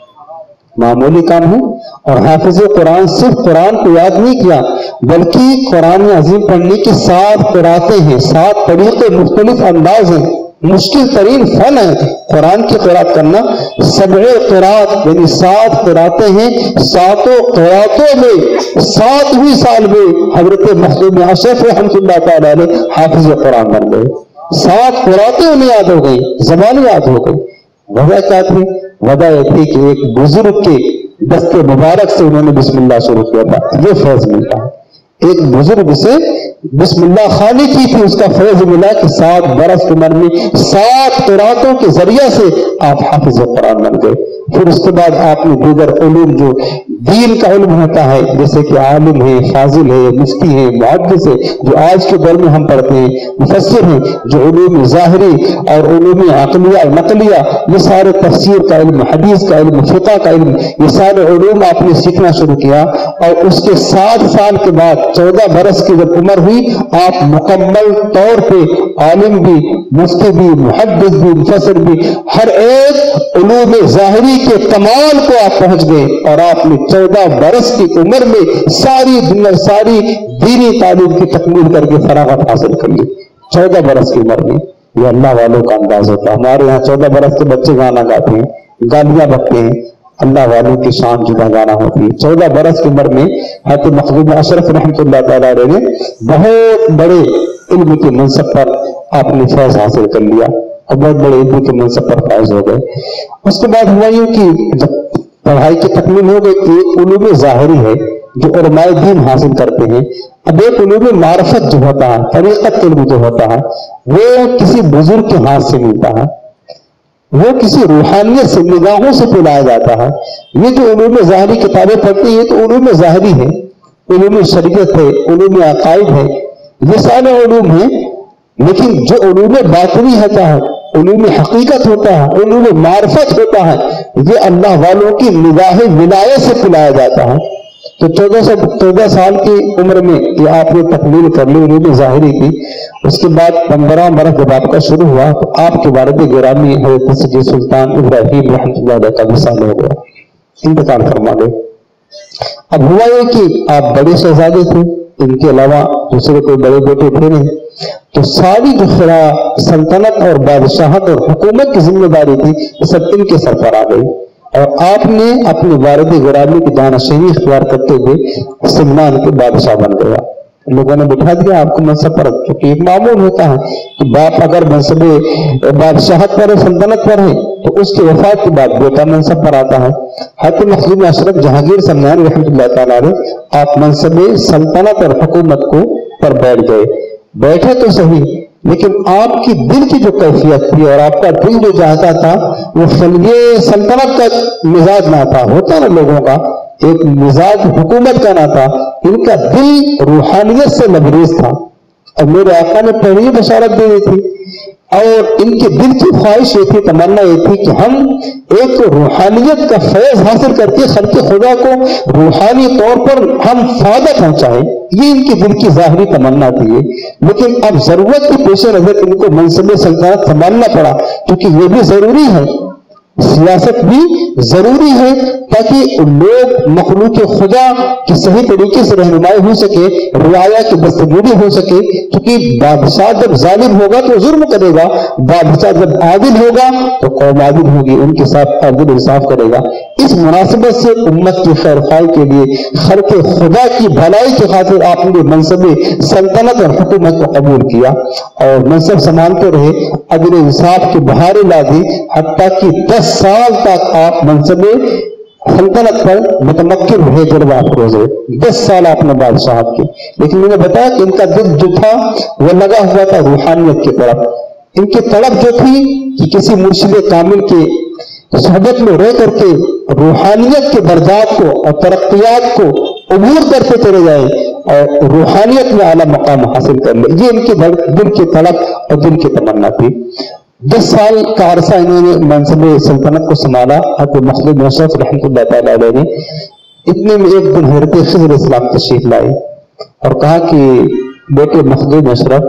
معمولی کام ہے۔ اور حافظ قرآن صرف قرآن کو یاد نہیں کیا بلکہ قرآن عظیم پڑھنے کی سات قراتیں ہیں، سات طریقے، مختلف انداز ہیں، مشکل ترین فن ہے قرآن کی قرات کرنا۔ سبع قرات یعنی سات قراتیں ہیں، ساتوں قراتوں میں ساتویں سال میں حضرت مخدوم اشرف رحمۃ اللہ تعالی علیہ حافظ قرآن بن گئے۔ سات قراتیں انہیں یاد ہو گئی، زبان یاد ہو گئی۔ وجہ کیا تھی؟ وجہ یہ تھی کہ ایک بزرگ کے دست مبارک سے انہوں نے بسم اللہ شروع کیا تھا، یہ فیض ملتا ہے۔ ایک بزرگ سے بسم اللہ خالی کی تھی، اس کا فیض ملا کہ سات برس کی عمر میں سات قراتوں کے ذریعے سے آپ حافظ قرآن بن گئے۔ پھر اس کے بعد آپ نے دیگر علوم جو دین کا علم ہوتا ہے، جیسے کہ عالم ہے، فاضل ہے، مفتی ہے، محدث ہے، جو آج کے دور میں ہم پڑھتے ہیں، مفسر ہیں، جو علوم ظاہری اور علوم عقلیہ نقلیہ، یہ سارے تفسیر کا علم، حدیث کا علم، فقہ کا علم، یہ سارے علوم آپ نے سیکھنا شروع کیا۔ اور اس کے سات سال کے بعد چودہ برس کی جب عمر ہوئی، آپ مکمل طور پہ عالم بھی، مفتی بھی، محدث بھی، مفسر بھی، ہر ایک علوم ظاہری کے کمال کو آپ پہنچ گئے۔ اور آپ نے چودہ برس کی عمر میں ساری دنیا ساری دینی تعلیم کی تکمیل کر کے فراغت حاصل کر لی، چودہ برس کی عمر میں۔ یہ اللہ والوں کا انداز ہوتا ہے۔ ہمارے یہاں چودہ برس کے بچے گانا گاتے ہیں، گالیاں بکتے ہیں، اللہ والوں کی شان جدا گانا ہوتی ہے۔ چودہ برس کی عمر میں حضرت مخدوم اشرف رحمۃ اللہ تعالی علیہ نے بہت بڑے علم کے منصب پر آپ نے فیض حاصل کر لیا اور بہت بڑے علم کے منصب پر فائز ہو گئے۔ اس کے بعد ہوا یہ کہ جب پڑھائی کی تکمیل ہو گئی، ایک علوم ظاہری ہے جو علماء دین حاصل کرتے ہیں، اب ایک علوم معرفت جو ہوتا ہے، طریقت علم جو ہوتا ہے، وہ کسی بزرگ کے ہاتھ سے ملتا ہے، وہ کسی روحانیت سے، نگاہوں سے پلایا جاتا ہے۔ یہ جو علوم ظاہری کتابیں پڑھتے ہیں یہ تو علوم ظاہری ہے، علوم شریعت ہے، علوم عقائد ہے، یہ سارے علوم ہیں، لیکن جو علوم باطنی ہوتا ہے، علوم حقیقت ہوتا ہے، علوم معرفت ہوتا ہے، یہ اللہ والوں کی نگاہ ولایت سے پلایا جاتا ہے۔ تو چودہ سے چودہ سال کی عمر میں یہ آپ نے تکمیل کر لی علوم ظاہری کی۔ اس کے بعد پندرہ برس جب آپ کا شروع ہوا تو آپ کے والد گرامی حضرت سید سلطان ابراہیم رحمۃ اللہ علیہ کا وصال ہو گیا، انتقال فرما گئے۔ اب ہوا یہ کہ آپ بڑے شہزادے تھے، ان کے علاوہ دوسرے کوئی بڑے بیٹے تھے نہیں، تو ساری جو خلا سلطنت اور بادشاہت اور حکومت کی ذمہ داری تھی سب ان کے سر پر آ گئی، اور آپ نے اپنے والد گرامی کی جانشینی اختیار کرتے ہوئے سمنان کے بادشاہ بن گیا۔ लोगों ने बिठा दिया आपको मनसब पर, क्योंकि एक मामूल होता है कि बाप अगर मनसब बादशाहत पर है, सल्तनत पर है, तो उसकी वफात के बाद बेटा मनसब पर आता है। हज़रत मखदूम अशरफ जहांगीर समनानी रहमतुल्लाह तआला अलैह, आप मनसब सल्तनत और हुकूमत को पर बैठ गए। बैठे तो सही, लेकिन आपकी दिल की जो कैफियत थी और आपका दिल जो चाहता था वो ये सल्तनत का मिजाज ना था, होता ना लोगों का एक मिजाज हुकूमत का ना था, इनका दिल रूहानियत से लबरेज था। और मेरे आका ने पहले ही बशारत दे दी थी, और इनके दिल की ख्वाहिश ये थी, तमन्ना ये थी कि हम एक रूहानियत का फैज हासिल करके खल्क़ खुदा को रूहानी तौर पर हम फायदा पहुंचाए। ये इनकी दिल की जाहिरी तमन्ना थी। लेकिन अब जरूरत के पेश नजर इनको मनसब सल्तनत संभालना पड़ा, क्योंकि ये भी जरूरी है, सियासत भी जरूरी है, ताकि लोग मखलूक खुदा की सही तरीके से रहनुमाई हो सके, रियाया की दस्तगीरी हो सके। क्योंकि बादशाह जब जालिम होगा तो जुर्म करेगा, बादशाह जब आदिल होगा तो कौम आदिल होगी, उनके साथ आदिल इंसाफ करेगा। इस मुनासिबत से उम्मत की खैर खाई के लिए, खल्क़ खुदा की भलाई की खातिर आपने मनसब सल्तनत और हुकूमत को कबूल किया और मनसब संभालते रहे, अदल इंसाफ की बहारें ला दी, हत्ता कि दस साल तक आप मनसब सल्तनत पर मुतमक्किन रहे, जलवा अफरोज रहे। दस साल आपने बादशाह की। लेकिन मैंने बताया कि इनका दिल जो था वह लगा हुआ था रूहानियत की तरफ। इनकी तड़प जो थी कि किसी मुर्शिद कामिल के सोहबत में रह करके रूहानियत के दर्जात को और तरक्कियात को अबूर करते चले जाए और रूहानियत में आला मकाम हासिल कर ले, ये इनकी दिल की तड़प और दिल की तमन्ना थी। दस साल का अरसा इन्होंने मनसब सल्तनत को संभाला। हज़रत मखदूम अशरफ रहमतुल्लाह तआला अलैह ने इतने में एक दिन हज़रत खिज़र इस्लाम तशरीफ लाए और कहा कि बेटे मखदूम अशरफ,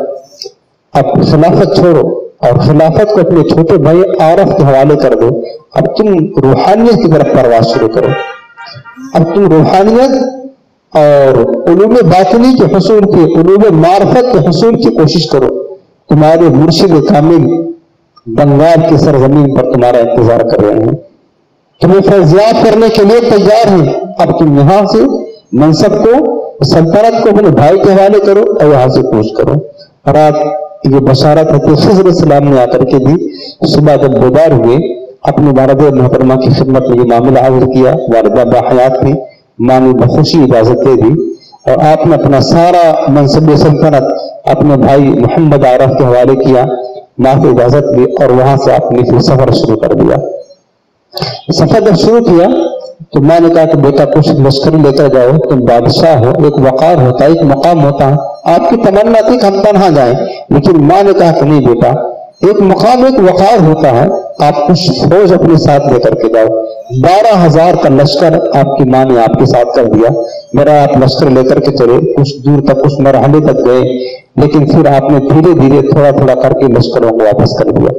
अब खिलाफत छोड़ो और खिलाफत को अपने छोटे भाई आरफ के हवाले कर दो। अब तुम रूहानियत की तरफ परवाज शुरू करो। अब तुम रूहानियत और उलूम बातिनी के हुसूल की, उलूम मार्फत के हुसूल की कोशिश करो। तुम्हारे मुर्शिद कामिल बंगाल की सरजमीन पर तुम्हारा इंतजार कर रहे हैं, तुम्हें फैज़याब करने के लिए तैयार हैं। अब तुम यहां से मनसब को, सल्तनत को अपने भाई के हवाले करो और यहां से कूच करो। रात ये बशारत खिज़र सलाम ने आकर के दी। सुबह जब बेदार हुए, अपनी वालिदा मोहतरमा की खिदमत में ये मामला हाजिर किया। वालिदा बाहयात थी, मां ने बखुशी इजाजत दे दी और आपने अपना सारा मनसब सल्तनत अपने भाई मोहम्मद आरफ के हवाले किया। मां की इजाजत ली और वहां से आपने फिर सफर शुरू कर दिया। सफर जब शुरू किया तो मां ने कहा कि बेटा कुछ लश्कर लेकर जाओ, तुम बादशाह हो, एक वकार होता है, एक मकाम होता है। आपकी तमन्ना थी कि हम तनहा जाएं, लेकिन मां ने कहा कि नहीं बेटा, एक मकाम एक वकार होता है, आप कुछ फौज अपने साथ लेकर के जाओ। बारह हजार का लश्कर आपकी मां ने आपके साथ कर दिया। मेरा आप लश्कर लेकर के चले, कुछ दूर तक, कुछ मरहले तक गए, लेकिन फिर आपने धीरे धीरे थोड़ा थोड़ा करके लश्करों को वापस कर दिया।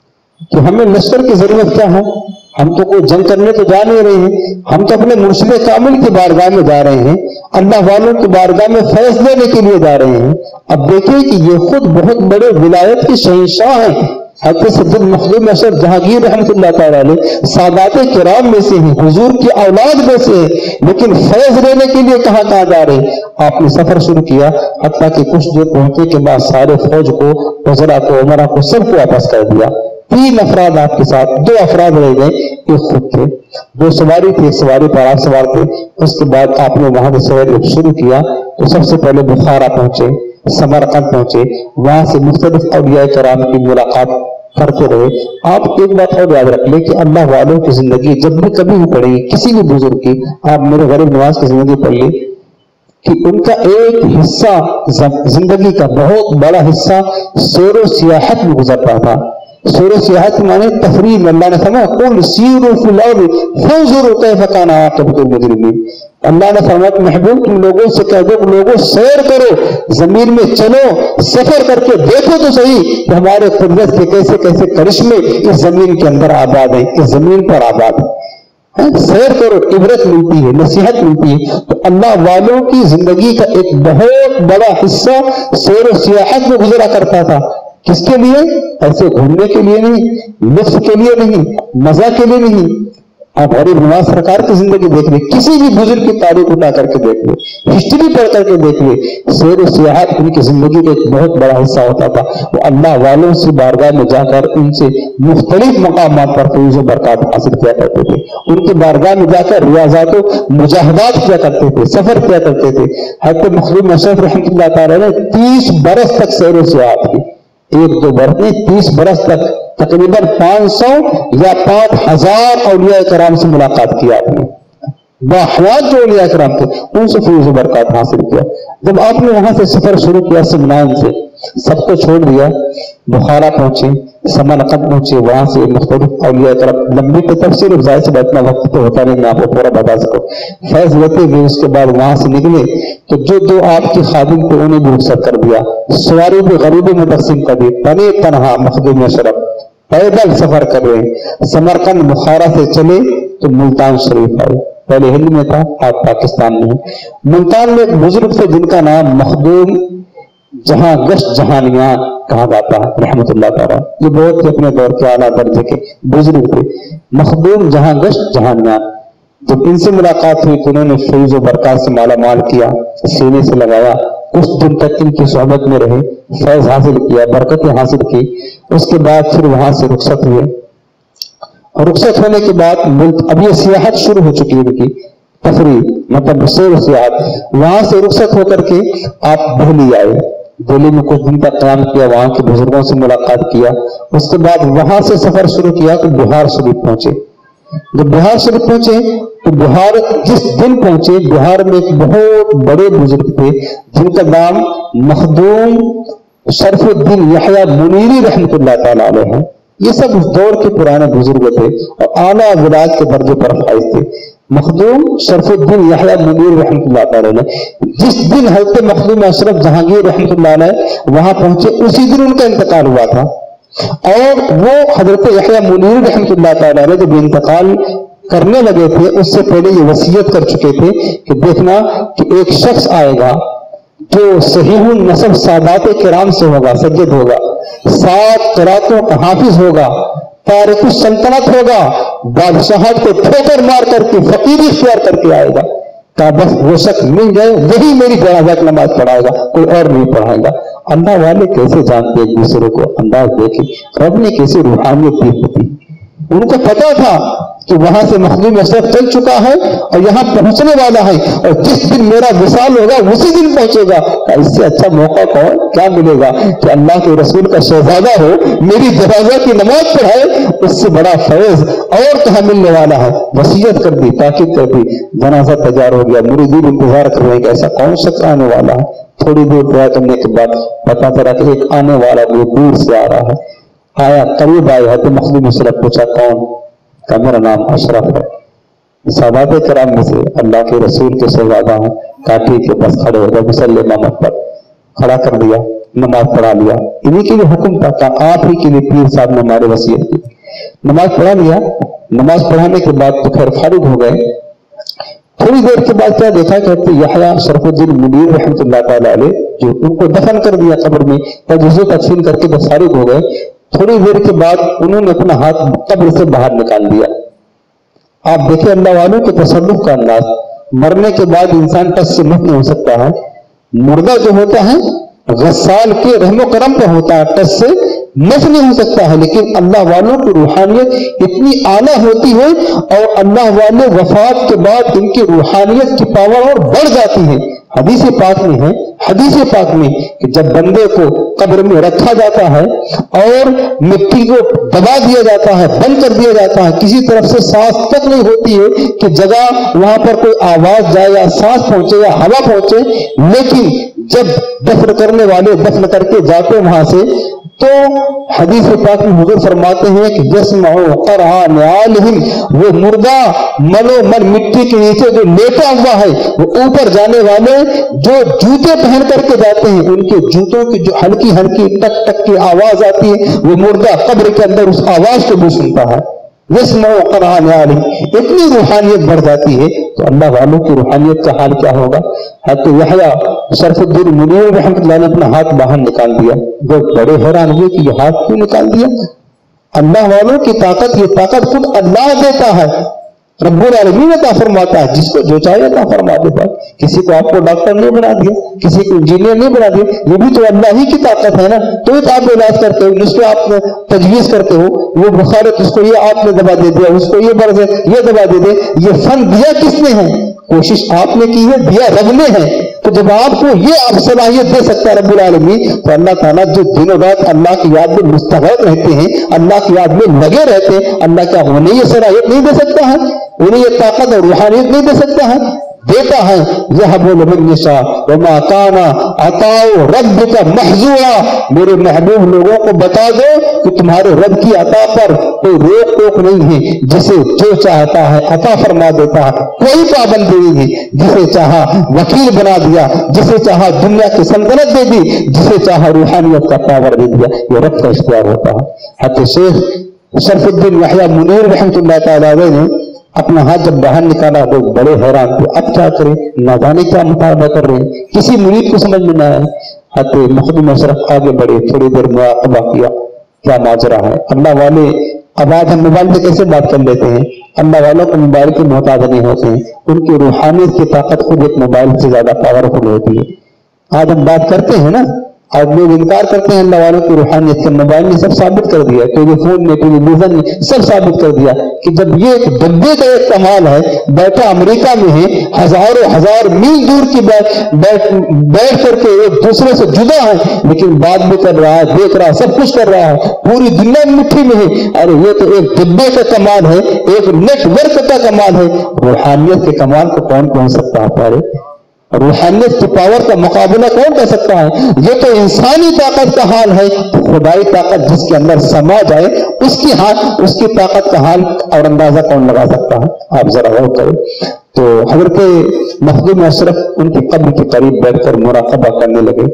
कि हमें लश्कर की जरूरत क्या है, हम तो कोई जंग करने तो जा नहीं रहे हैं, हम तो अपने मुर्शिद कामिल की बारगाह में जा रहे हैं, अल्लाह वालों की बारगाह में फैज देने के लिए जा रहे हैं। अब देखिए कि ये खुद बहुत बड़े विलायत के शहंशाह हैं। हज़रत सैयद मखदूम अशरफ जहांगीर रहमतुल्लाह तआला अलैह सादाते किराम में से हैं, हुजूर की औलाद में से हैं, लेकिन फैज लेने के लिए कहां कहां जा रहे हैं। आपने सफर शुरू किया, हत्ता कि कुछ दूर पहुंचने के बाद सारे फौज को, वज़रा को, उमरा को, सबको वापस कर दिया। तीन अफराद आपके साथ, दो अफराद रह गए, एक खुद थे। दो सवारी थी, एक सवारी पर आप सवार थे। उसके बाद आपने वहां से सवारी शुरू किया तो सबसे पहले बुखारा पहुंचे, समरकंद पहुंचे, वहां से मुख्तलिफ औलिया कराम की मुलाकात करते रहे। आप एक बात और याद रख ले कि अल्लाह वालों की जिंदगी जब भी कभी भी पढ़ेगी, किसी भी बुजुर्ग की, आप मेरे गरीब नवाज की जिंदगी पढ़ ली कि उनका एक हिस्सा, जिंदगी का बहुत बड़ा हिस्सा सैर सियाहत में गुजरता था। सैर सियाहत माने तफरीह। अल्लाह ने फरमाया कुल सीरू फिल अर्द फंजुरू कैफ कान आक़िबतुल मुजरिमीन। अल्लाह ने फरमाया महबूब तुम लोगों से कह दो, लोगों सैर करो, जमीन में चलो, सफर करके देखो तो सही कि हमारे कुदरत के कैसे कैसे करिश्मे इस जमीन के अंदर आबाद है, इस जमीन पर आबाद है। सैर करो, इबरत मिलती है, नसीहत मिलती है। तो अल्लाह वालों की जिंदगी का एक बहुत बड़ा हिस्सा सैर सियाहत में गुजरा करता था। किसके लिए? ऐसे घूमने के लिए नहीं, लुत्फ के लिए नहीं, मजा के लिए नहीं, آپ غریب نواز سرکار کی زندگی دیکھ لیں، کسی بھی بزرگ کی تاریخ اٹھا کر کے دیکھ لیں، ہسٹری پڑھ کر کے دیکھ لیں، سیر و سیاحت ان کی زندگی کا ایک بہت بڑا حصہ ہوتا تھا۔ وہ اللہ والوں سے بارگاہ میں جا کر ان سے مختلف مقامات پر فیض و برکات حاصل کیا کرتے تھے، ان کی بارگاہ میں جا کر ریاضات و مجاہدات کیا کرتے تھے، سفر کیا کرتے تھے۔ حضرت مخدوم اشرف رحمۃ اللہ تعالیٰ نے تیس برس تک سیر و سیاحت کی، ایک دو برس نہیں، تیس برس تک تقریباً پانچ سو یا پانچ ہزار اولیاء کرام سے ملاقات کی آپ نے، باحیات جو اولیاء کرام تھے ان سے فیض و برکات حاصل کیا۔ جب آپ نے وہاں سے سفر شروع کیا سمنان سے، سب کو چھوڑ دیا، بخارا پہنچے، سمرقند پہنچے، وہاں سے مختلف اولیاء کرام، لمبی تو تفصیل ظاہر سے اتنا وقت تو ہوتا نہیں میں آپ کو پورا بتا سکوں، فیض لیتے ہوئے اس کے بعد وہاں سے نکلے تو جو دو آپ کے خادم تھے انہیں بھی رخصت کر دیا، سواری بھی غریبوں میں تقسیم کر دی، تنے تنہا مخدوم اشرف پیدل سفر کر رہے ہیں۔ سمرقند بخارا سے چلے تو ملتان شریف آئے، پہلے ہند میں تھا، آپ پاکستان میں ہیں۔ ملتان میں ایک بزرگ تھے جن کا نام مخدوم جہاں گشت جہانیاں کہا جاتا ہے رحمۃ اللہ تعالیٰ، یہ بہت اپنے دور کے اعلیٰ درجے کے بزرگ تھے، مخدوم جہاں گشت جہانیاں۔ جب ان سے ملاقات ہوئی تو انہوں نے فیض و برکات سے مالا مال کیا، سینے سے لگایا، کچھ دن تک ان کی صحبت میں رہے، فیض حاصل کیا، برکتیں حاصل کی۔ اس کے بعد پھر وہاں سے رخصت ہوئے، اور رخصت ہونے کے بعد ملک اب یہ سیاحت شروع ہو چکی ہے ان کی تفریح، مطلب سیر و سیاحت۔ وہاں سے رخصت ہو کر کے آپ دہلی آئے، دہلی میں کچھ دن تک قیام کیا، وہاں کے بزرگوں سے ملاقات کیا۔ اس کے بعد وہاں سے سفر شروع کیا تو بہار شریف پہنچے۔ جب بہار شریف پہنچے تو بہار جس دن پہنچے، بہار میں ایک بہت بڑے بزرگ تھے جن کا نام مخدوم شرف الدین یحییٰ منیری رحمۃ اللہ تعالیٰ علیہ ہے۔ یہ سب اس دور کے پرانے بزرگ تھے اور اعلیٰ ولایت کے درجے پر فائز تھے۔ مخدوم شرف الدین یحییٰ منیر رحمۃ اللہ تعالیٰ نے جس دن حضرت مخدوم اشرف جہانگیر رحمۃ اللہ علیہ وہاں پہنچے، اسی دن ان کا انتقال ہوا تھا، اور وہ حضرت یحییٰ منیر رحمۃ اللہ تعالیٰ نے جب انتقال کرنے لگے تھے اس سے پہلے یہ وصیت کر چکے تھے کہ دیکھنا کہ ایک شخص آئے گا جو صحیح النسب سادات کرام سے ہوگا، سید ہوگا، سات قراتوں کا حافظ ہوگا، تارک السلطنت ہوگا، بادشاہت کو ٹھوکر مار کر کے فقیری اختیار کر کے آئے گا، کہ بس وہ شخص مل جائے وہی میری جنازہ کی نماز پڑھائے گا، کوئی اور نہیں پڑھائے گا۔ اللہ والے کیسے جانتے ایک دوسرے کو، انداز دیکھیں رب نے کیسے روحانیت دی ہوتی۔ ان کو پتا تھا کہ وہاں سے مخدوم اشرف چل چکا ہے اور یہاں پہنچنے والا ہے، اور جس دن میرا وصال ہوگا اسی دن پہنچے گا۔ اس سے اچھا موقع کون کیا ملے گا کہ اللہ کے رسول کا شہزادہ ہو، میری جنازہ کی نماز پڑھائے، اس سے بڑا فیض اور کہاں ملنے والا ہے۔ وصیت کر دی، تاکید کر دی، جنازہ تیار ہو گیا، مریدین انتظار کر رہے ہیں کہ ایسا کون شخص آنے والا ہے۔ تھوڑی دور دعا کرنے کے بعد پتا چلا کہ ایک آنے والا وہ دور سے آ رہا ہے۔ آیا، قریب آئے، حضرت مخدوم اشرف پوچھا کون؟ کہ میرا نام اشرف ہے، سادات کرام میں سے اللہ کے رسول کے شہزادہ ہوں۔ کہا ٹھیک ہے، بس کھڑے ہو جاؤ، مصلی امامت پر کھڑا کر دیا، نماز پڑھا لیا۔ انہیں کے لیے حکم تھا کہ آپ ہی کے لیے پیر صاحب نے ہمارے وصیت کی، نماز پڑھا لیا۔ نماز پڑھانے کے بعد تو خیر فارغ ہو گئے۔ تھوڑی دیر کے بعد کیا دیکھا کہ یحییٰ شرف الدین منیر رحمۃ اللہ تعالیٰ علیہ جو ان کو دفن کر دیا قبر میں، تجزیہ تقسیم کر کے جب فارغ ہو گئے، تھوڑی دیر کے بعد انہوں نے اپنا ہاتھ قبر سے باہر نکال دیا۔ آپ دیکھیں اللہ والوں کے تصرف کا انداز، مرنے کے بعد انسان ٹس سے مٹ نہیں ہو سکتا ہے۔ مردہ جو ہوتا ہے غسال کے رحم و کرم پہ ہوتا ہے، ٹس سے مس نہیں ہو سکتا ہے، لیکن اللہ والوں کی روحانیت اتنی اعلیٰ ہوتی ہے اور اللہ والے وفات کے بعد ان کی روحانیت کی پاور اور بڑھ جاتی ہے۔ حدیث پاک میں ہے، حدیث پاک میں کہ جب بندے کو قبر میں رکھا جاتا ہے اور مٹی کو دبا دیا جاتا ہے، بند کر دیا جاتا ہے، کسی طرف سے سانس تک نہیں ہوتی ہے کہ جگہ وہاں پر کوئی آواز جائے یا سانس پہنچے یا ہوا پہنچے، لیکن جب دفن کرنے والے دفن کر کے جاتے وہاں سے تو حدیث پاک میں حضور فرماتے ہیں کہ جسمہ قرآن نعالہم، وہ مردہ ملو من مٹی کے نیچے جو لیٹا ہوا ہے، وہ اوپر جانے والے جو جوتے پہن کر کے جاتے ہیں ان کے جوتوں کی جو ہلکی ہلکی ٹک ٹک کی آواز آتی ہے، وہ مردہ قبر کے اندر اس آواز کو بھی سنتا ہے۔ جسمہ قرآن نعالہم، اتنی روحانیت بڑھ جاتی ہے تو اللہ والوں کی روحانیت کا حال کیا ہوگا۔ حضرت یحییٰ شرف الدین منیر رحمۃ اللہ نے اپنا ہاتھ باہر نکال دیا، وہ بڑے حیران ہوئے کہ یہ ہاتھ کیوں نکال دیا۔ اللہ والوں کی طاقت، یہ طاقت خود اللہ دیتا ہے۔ रब्बुल आलमीन अता फरमाता है, जिसको जो चाहे अता फरमा देता है। किसी को आपको डॉक्टर नहीं बना दिया, किसी को इंजीनियर नहीं बना दिया, ये भी तो अल्लाह ही की ताकत है ना। तो आप इलाज करते हो, जिसको आप तजवीज करते हो, वो बुखार है उसको ये आपने दवा दे दिया, उसको ये मर्ज है ये दवा दे दे, ये फन दिया किसने है? कोशिश आपने की है, दिया रब ने है। तो जब आपको ये अब सलाहियत दे सकता है रब्बुल आलमीन, तो अल्लाह ताला जो दिनों रात अल्लाह की याद में मुस्तग़रक़ रहते हैं, अल्लाह की याद में लगे रहते हैं, अल्लाह क्या उन्हें ये सलाहियत नहीं दे सकता है? उन्हें ये ताकत और रूहानियत नहीं दे सकता है? देता है। यहबु लिमन यशा वमा काना अताउ रब्बुका महजूरा। मेरे महबूब लोगों को बता दो कि तुम्हारे रब की अता पर कोई रोक टोक नहीं है, जिसे जो चाहता है अता फरमा देता है, कोई पाबंदी नहीं है। जिसे चाहा वकील बना दिया, जिसे चाहा दुनिया की सल्तनत दे दी, जिसे चाहा रूहानियत का पावर दे दिया, ये रब का इख्तियार होता है। हज़रत शेख शरफुद्दीन यहया मुनीर रहमतुल्लाह तआला अलैह ने अपना हाथ जब बाहर निकाला तो बड़े हैरान थे, अब क्या करें, ना जाने क्या मुतालबा कर रहे हैं, किसी मुरीद को समझ में ना आया। हज़रत मखदूम अशरफ आगे बढ़े, थोड़ी देर मुराक़बा किया, क्या माजरा है। अल्लाह वाले अब आज हम मोबाइल पे कैसे बात कर लेते हैं, अल्लाह वालों को मोबाइल के मोहताज नहीं होते हैं, उनकी रूहानियत की ताकत खुद एक मोबाइल से ज्यादा पावरफुल होती है। आज हम बात करते हैं ना, आज लोग इनकार करते हैं अल्लाह वालों की रूहानियत के। मोबाइल ने सब साबित कर दिया, टेलीफोन ने, टेलीविजन ने सब साबित कर दिया कि जब ये एक डब्बे का एक कमाल है, बैठा अमेरिका में है, हजारों हजार मील दूर की बैठ बैठ बैठ करके एक दूसरे से जुदा है, लेकिन बात भी कर रहा है, देख रहा है, सब कुछ कर रहा है, पूरी दुनिया मुट्ठी में है। अरे ये तो एक डब्बे का कमाल है, एक नेटवर्क का कमाल है। रूहानियत के कमाल को कौन कह सकता है? पारे रूहानियत की पावर का मुकाबला कौन कर सकता है? ये तो इंसानी ताकत का हाल है, खुदाई ताकत जिसके अंदर समा जाए उसकी हाल उसकी ताकत का हाल और अंदाजा कौन लगा सकता है? आप जरा गौर करें। तो हज़रत मखदूम अशरफ उनकी कब्र के करीब बैठकर मुराक़बा करने लगे,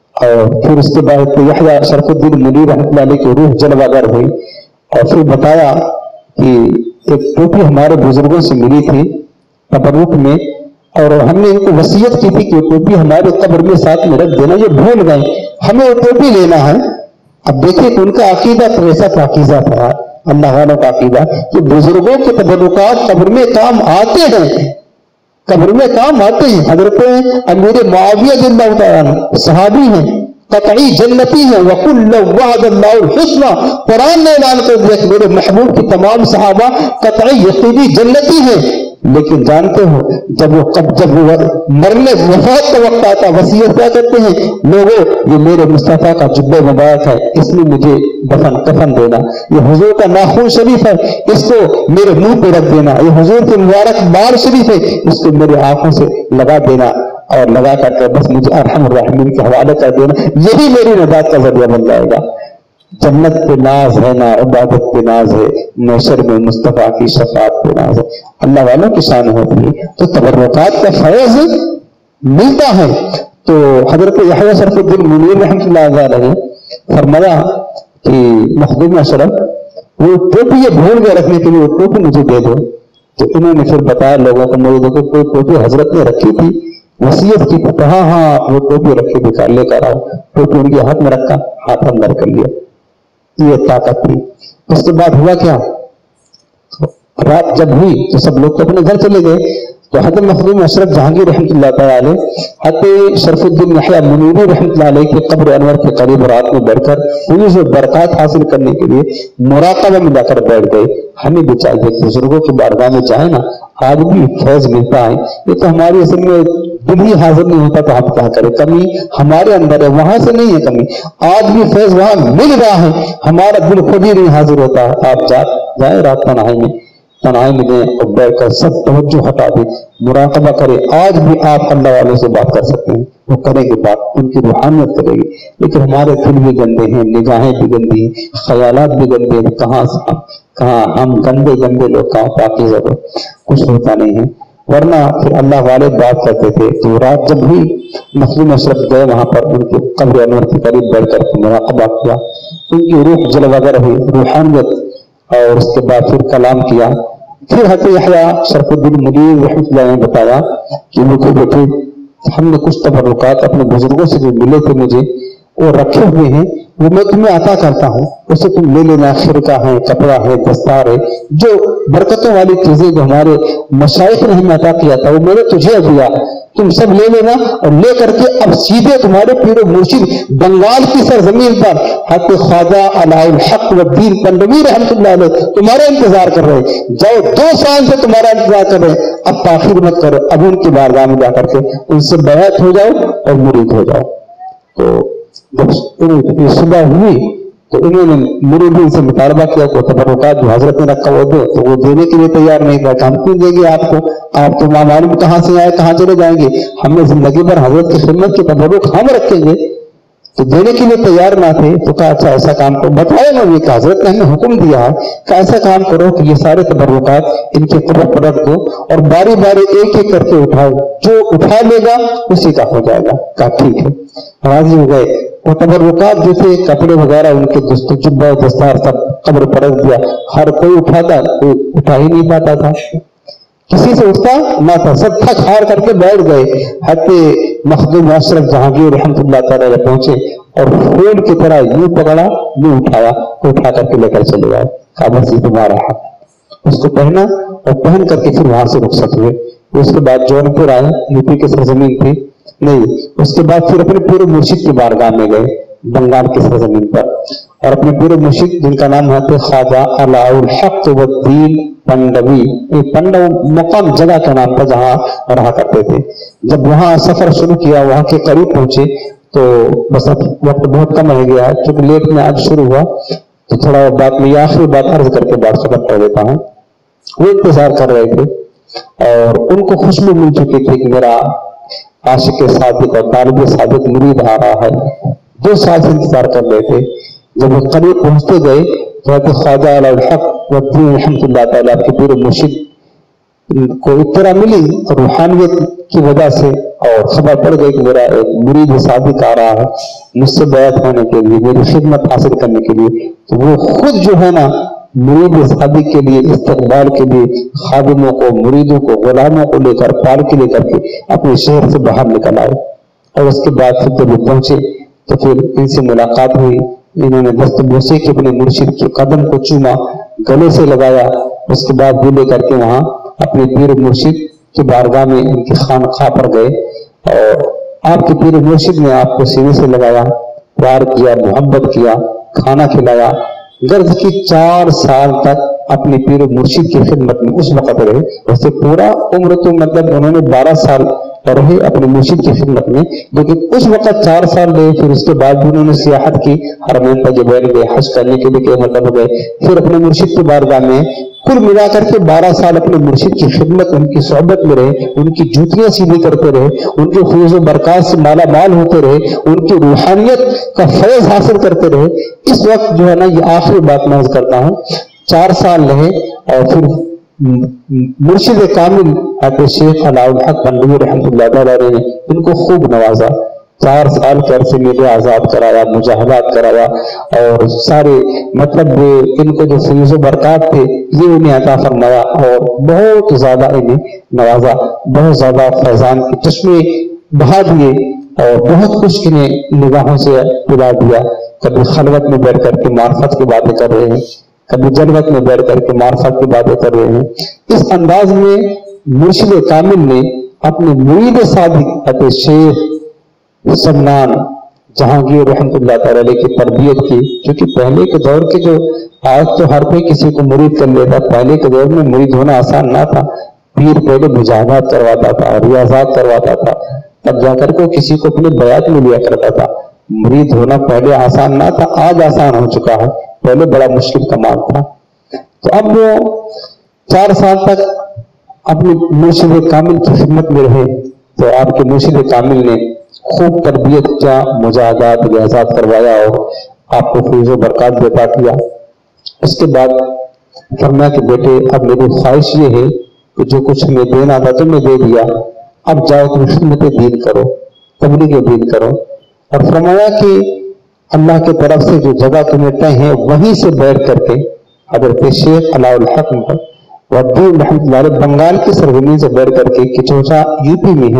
और फिर उसके बाद तो यहया शरफुद्दीन मुनीर रहमतुल्लाह अलैह की रूह जलवागर हुई, और फिर बताया कि एक टोपी हमारे बुजुर्गों से मिली थी तबर्रुक में, और हमने इनको वसीयत की थी कि टोपी हमारे कब्र में साथ में रख देना, ये भूल गए, हमें वो टोपी लेना है। अब देखिए कि उनका अकीदा तो ऐसा अकीदा था, अल्लाह वालों का अकीदा कि बुजुर्गों के तबर्रुकात कब्र में काम आते हैं, कब्र में काम आते हैं। हजरत अमीर मुआविया रज़ियल्लाहु तआला अन्हु सहाबी हैं, कतई जन्नती है, वकुल्लु वअदल्लाहुल हुस्ना। कुरान ने ऐलान कर दिया कि मेरे महबूब की तमाम सहाबा कतई यकीनी जन्नती हैं। लेकिन जानते हो जब वो कब जब वो मरने वफात का वक्त आता, वसीयत क्या करते हैं लोगों, ये मेरे मुस्तफा का जुब्बे मुबारक है, इसमें मुझे दफन कफन देना, ये हुजूर का नाखून शरीफ है, इसको मेरे मुंह पे रख देना, ये हुजूर के मुबारक बाल शरीफ है, इसको मेरे आंखों से लगा देना, और लगा करके बस मुझे अरहम राहिमीन के हवाले कर देना, यही मेरी नजात का जरिया बन जाएगा। जन्नत पे नाज है ना, इबादत पे नाज है, महशर में मुस्तफा की शफाअत पे नाज है। अल्लाह वालों की शान होती है, तो तबर्रुकात का फैज मिलता है। तो हजरत यहया शरफुद्दीन मुनीर रहमतुल्लाह अलैह फरमाया कि मखदूम अशरफ वो टोपी ये भूल गए रखने के लिए, वो टोपी मुझे दे दो। तो इन्होंने फिर बताया लोगों को, मुझे देखो कोई टोपी हजरत ने रखी थी, वसीयत की, कहा हाँ वो टोपी रखी थी, कर लेकर आओ। टोपी उनके हाथ में रखा, हाथ अंदर कर लिया, ये ताकत थी। उसके बाद हुआ क्या, रात जब हुई तो सब लोग तो अपने घर चले गए। तो हज़रत मखदूम अशरफ जहांगीर रहमतुल्लाह तआला अलैह हज़रत शरफुद्दीन यहया मुनीरी रहमतुल्लाह अलैह की कब्र अनवर के करीब रात में बैठकर हुई जो बरकत हासिल करने के लिए मुराक़बा में जाकर बैठ गए। हमें भी चाहिए बुजुर्गों की बारगाह में जाए ना, आज भी फैज मिलता है। ये तो हमारी असल में दिल ही हाजिर नहीं होता तो हम क्या करें, कमी हमारे अंदर है, वहां से नहीं है कमी, आज भी फैज वहां मिल रहा है, हमारा दिल खुद ही नहीं हाजिर होता। आप जा जाए रात तन्हाई में तनाई में दें और बैठकर सब तवज्जो हटा दें, मुराक़बा करें। आज भी आप अल्लाह वालों से बात कर सकते हैं, वो करेंगे बात, उनकी रूहानियत करेगी। लेकिन हमारे दिल भी गंदे हैं, निगाहें भी गंदी हैं, ख्यालात भी गंदे हैं, कहाँ कहाँ हम गंदे गंदे लोग, कहाँ पाकीज़ा लोग, कुछ होता नहीं है। वरना फिर अल्लाह वाले बात करते थे। तो रात जब भी मखदूम अशरफ गए वहां पर उनके कब्र अनवर के करीब बैठकर मुराक़बा किया, उनकी रूह जलवागर हुई, रूहानियत, और उसके बाद फिर कलाम किया। फिर हज़रत यहया शरफुद्दीन मुनीर रहमतुल्लाह ने बताया कि देखो बेटे, हमने कुछ तबर्रुकात अपने बुजुर्गों से जो मिले थे मुझे, और वो हमने उनको बताया कि ये मेरे महबूब की तमाम सहाबा कतई यकीनी जन्नती हैं। लेकिन जानते हो जब वो कब जब वो मरने वफात का वक्त आता, वसीयत क्या करते हैं लोगों, ये मेरे मुस्तफा का जुब्बे मुबारक है, इसको मेरे मुंह पे रख देना, ये हुजूर के मुबारक बाल शरीफ है, इसको मेरे आंखों से लगा देना, और लगा करके बस मुझे अरहम राहिमीन के हवाले कर देना, यही मेरी नजात का जरिया बन जाएगा। وہ رکھے ہوئے ہیں وہ میں تمہیں عطا کرتا ہوں، اسے تم لے لینا، خرقہ ہے، کپڑا ہے، دستار ہے، جو برکتوں والی چیزیں جو ہمارے مشائخ نے ہمیں عطا کیا تھا وہ میں نے تجھے دیا، تم سب لے لینا، اور لے کر کے اب سیدھے تمہارے پیر و مرشد بنگال کی سرزمین پر حضرت خواجہ علاء الحق والدین پنڈوی رحمۃ اللہ علیہ تمہارا انتظار کر رہے ہیں، جاؤ، دو سال سے تمہارا انتظار کر رہے ہیں، اب تاخیر مت کرو، اب ان کی بارگاہ میں جا کر کے ان سے بیعت ہو جاؤ اور مرید ہو جاؤ۔ تو جب یہ صبح ہوئی تو انہوں نے مریدین سے مطالبہ کیا کہ تبرکات جو حضرت نے رکھا وہ دو، تو وہ دینے کے لیے تیار نہیں تھا کہ ہم کیوں دیں گے آپ کو، آپ تو معلوم کہاں سے آئے کہاں چلے جائیں گے، ہم نے زندگی بھر حضرت کی خدمت کے تبرک ہم رکھیں گے، تو دینے کے لیے تیار نہ تھے۔ تو کہا اچھا ایسا کام کرو، بتایا نا یہ کہ حضرت نے ہمیں حکم دیا ہے کہ ایسا کام کرو کہ یہ سارے تبرکات ان کے قبر پر رکھ دو اور باری باری ایک ایک کر کے اٹھاؤ، جو اٹھا لے گا اسی کا ہو جائے گا۔ کہا ٹھیک ہے، راضی ہو گئے۔ وہ تبرکات جو تھے کپڑے وغیرہ ان کے دست جبہ دستار سب قبر پر رکھ دیا، ہر کوئی اٹھاتا کوئی اٹھا ہی نہیں پاتا تھا، کسی سے اٹھتا نہ تھا، سب تھک ہار کر کے بیٹھ گئے۔ حضرت مخدوم اشرف جہانگیر رحمۃ اللہ تعالی علیہ پہنچے اور پھول کی طرح یوں پکڑا یوں اٹھایا، اٹھا کر کے لے کر چلے گئے، کہا بس یہ تمہارا حق۔ اس کو پہنا اور پہن کر کے پھر وہاں سے رخصت ہوئے۔ اس کے بعد جونپور آئے، یو پی کی سرزمین تھی نہیں، اس کے بعد پھر اپنے پیر مرشد کی بارگاہ میں گئے بنگال کی سرزمین پر، اور اپنے پیر مرشد جن کا نام ہے خواجہ علاء الحق والدین پنڈوی، یہ پنڈو مقام جگہ کا نام تھا جہاں رہا کرتے تھے۔ جب وہاں سفر شروع کیا، وہاں کے قریب پہنچے تو بس اب وقت بہت کم رہ گیا، چونکہ لیٹ میں آج شروع ہوا تو تھوڑا بات میں یہ آخری بات عرض کر کے بات ختم کر دیتا ہوں۔ وہ انتظار کر رہے تھے اور ان کو خوشبو مل چکی تھی کہ میرا عاشق صادق اور طالب صادق مرید آ رہا ہے، دو سال سے انتظار کر رہے تھے۔ جب وہ قریب پہنچتے گئے تو حضرت خواجہ علاء الحق والدین رحمۃ اللہ تعالیٰ کے پیر مرشد کو اطلاع ملی روحانیت کی وجہ سے، اور خبر پڑ گئی کہ میرا ایک مرید صادق آ رہا ہے مجھ سے بیعت ہونے کے لیے، میری خدمت حاصل کرنے کے لیے، تو وہ خود جو ہے نا مرید صادق کے لیے استقبال کے لیے خادموں کو، مریدوں کو، غلاموں کو لے کر پالکی لے کر کے اپنے شہر سے باہر نکل آئے۔ اور اس کے بعد پھر جب وہ پہنچے تو پھر ان سے ملاقات ہوئی، انہوں نے دست بوسے کے اپنے مرشد کے قدم کو چوما، گلے سے لگایا، اس کے بعد بھی لے کر کے وہاں اپنے پیر مرشد کی بارگاہ میں ان کی خانقاہ پر گئے، اور آپ کے پیر مرشد نے آپ کو سینے سے لگایا، پیار کیا، محبت کیا، کھانا کھلایا۔ غرض کی چار سال تک اپنے پیر مرشد کی خدمت میں اس وقت رہے، ویسے پورا عمر تو مطلب انہوں نے بارہ سال رہے اپنے مرشد کی خدمت میں، لیکن اس وقت چار سال رہے۔ پھر اس کے بعد بھی انہوں نے سیاحت کی، حرمین تجربے گئے، حج کرنے کے لیے مطلب گئے، پھر اپنے مرشد کی بارگاہ میں کل ملا کر کے بارہ سال اپنے مرشد کی خدمت، ان کی صحبت میں رہے، ان کی جوتیاں سیدھی کرتے رہے، ان کے فیض و برکات سے مالا مال ہوتے رہے، ان کی روحانیت کا فیض حاصل کرتے رہے۔ اس وقت جو ہے نا یہ آخری بات میں عرض کرتا ہوں، چار سال رہے اور پھر مرشد کامل حضرت شیخ علاء الحق پنڈوی رحمۃ اللہ تعالی نے ان کو خوب نوازا، چار سال کے عرصے میں بھی آزاد کرایا، مجاہدات کرایا، اور سارے مطلب ان کو جو فیض و برکات تھے یہ انہیں عطا فرمایا، اور بہت زیادہ انہیں نوازا، بہت زیادہ فیضان کے چشمے بہا دیے، اور بہت کچھ انہیں نگاہوں سے پلا دیا۔ کبھی خلوت میں بیٹھ کر کے معرفت کی باتیں کر رہے ہیں، کبھی جلوت میں بیٹھ کر کے معرفت کی باتیں کر رہے ہیں۔ اس انداز میں مرشد کامل نے اپنے مرید صادق حضرت شیخ سمنان جہانگیر رحمۃ اللہ تعالی علیہ کی تربیت کی، کیونکہ پہلے کے دور کے جو آج تو ہر کوئی کسی کو مرید کر لیتا، پہلے کے دور میں مرید ہونا آسان نہ تھا۔ پیر پہلے مجاہدات کرواتا تھا، ریاضات کرواتا تھا، تب جا کر کو کسی کو اپنے بیعت میں لیا کرتا تھا۔ مرید ہونا پہلے آسان نہ تھا، آج آسان ہو چکا ہے، پہلے بڑا مشکل کمال تھا۔ تو اب وہ چار سال تک اپنے مرشد کامل کی خدمت میں رہے، تو آپ کے مرشد کامل نے خوب تربیت کیا، مجاہدات ریاضات کروایا، اور آپ کو فیض و برکات دیتا کیا۔ اس کے بعد فرمایا کہ بیٹے اب میری خواہش یہ ہے کہ جو کچھ ہمیں دینا تھا تمہیں دے دیا، اب جاؤ تم خدمت دین کرو، تبلیغ دین کرو۔ اور فرمایا کہ اللہ کی طرف سے جو جگہ تمہیں طے ہے وہیں سے بیٹھ کر کے حضرت شیخ علاء الحق والدین رحمۃ اللہ علیہ بنگال کی سرزمین سے بیٹھ کر کے کچوچا یو پی میں ہے،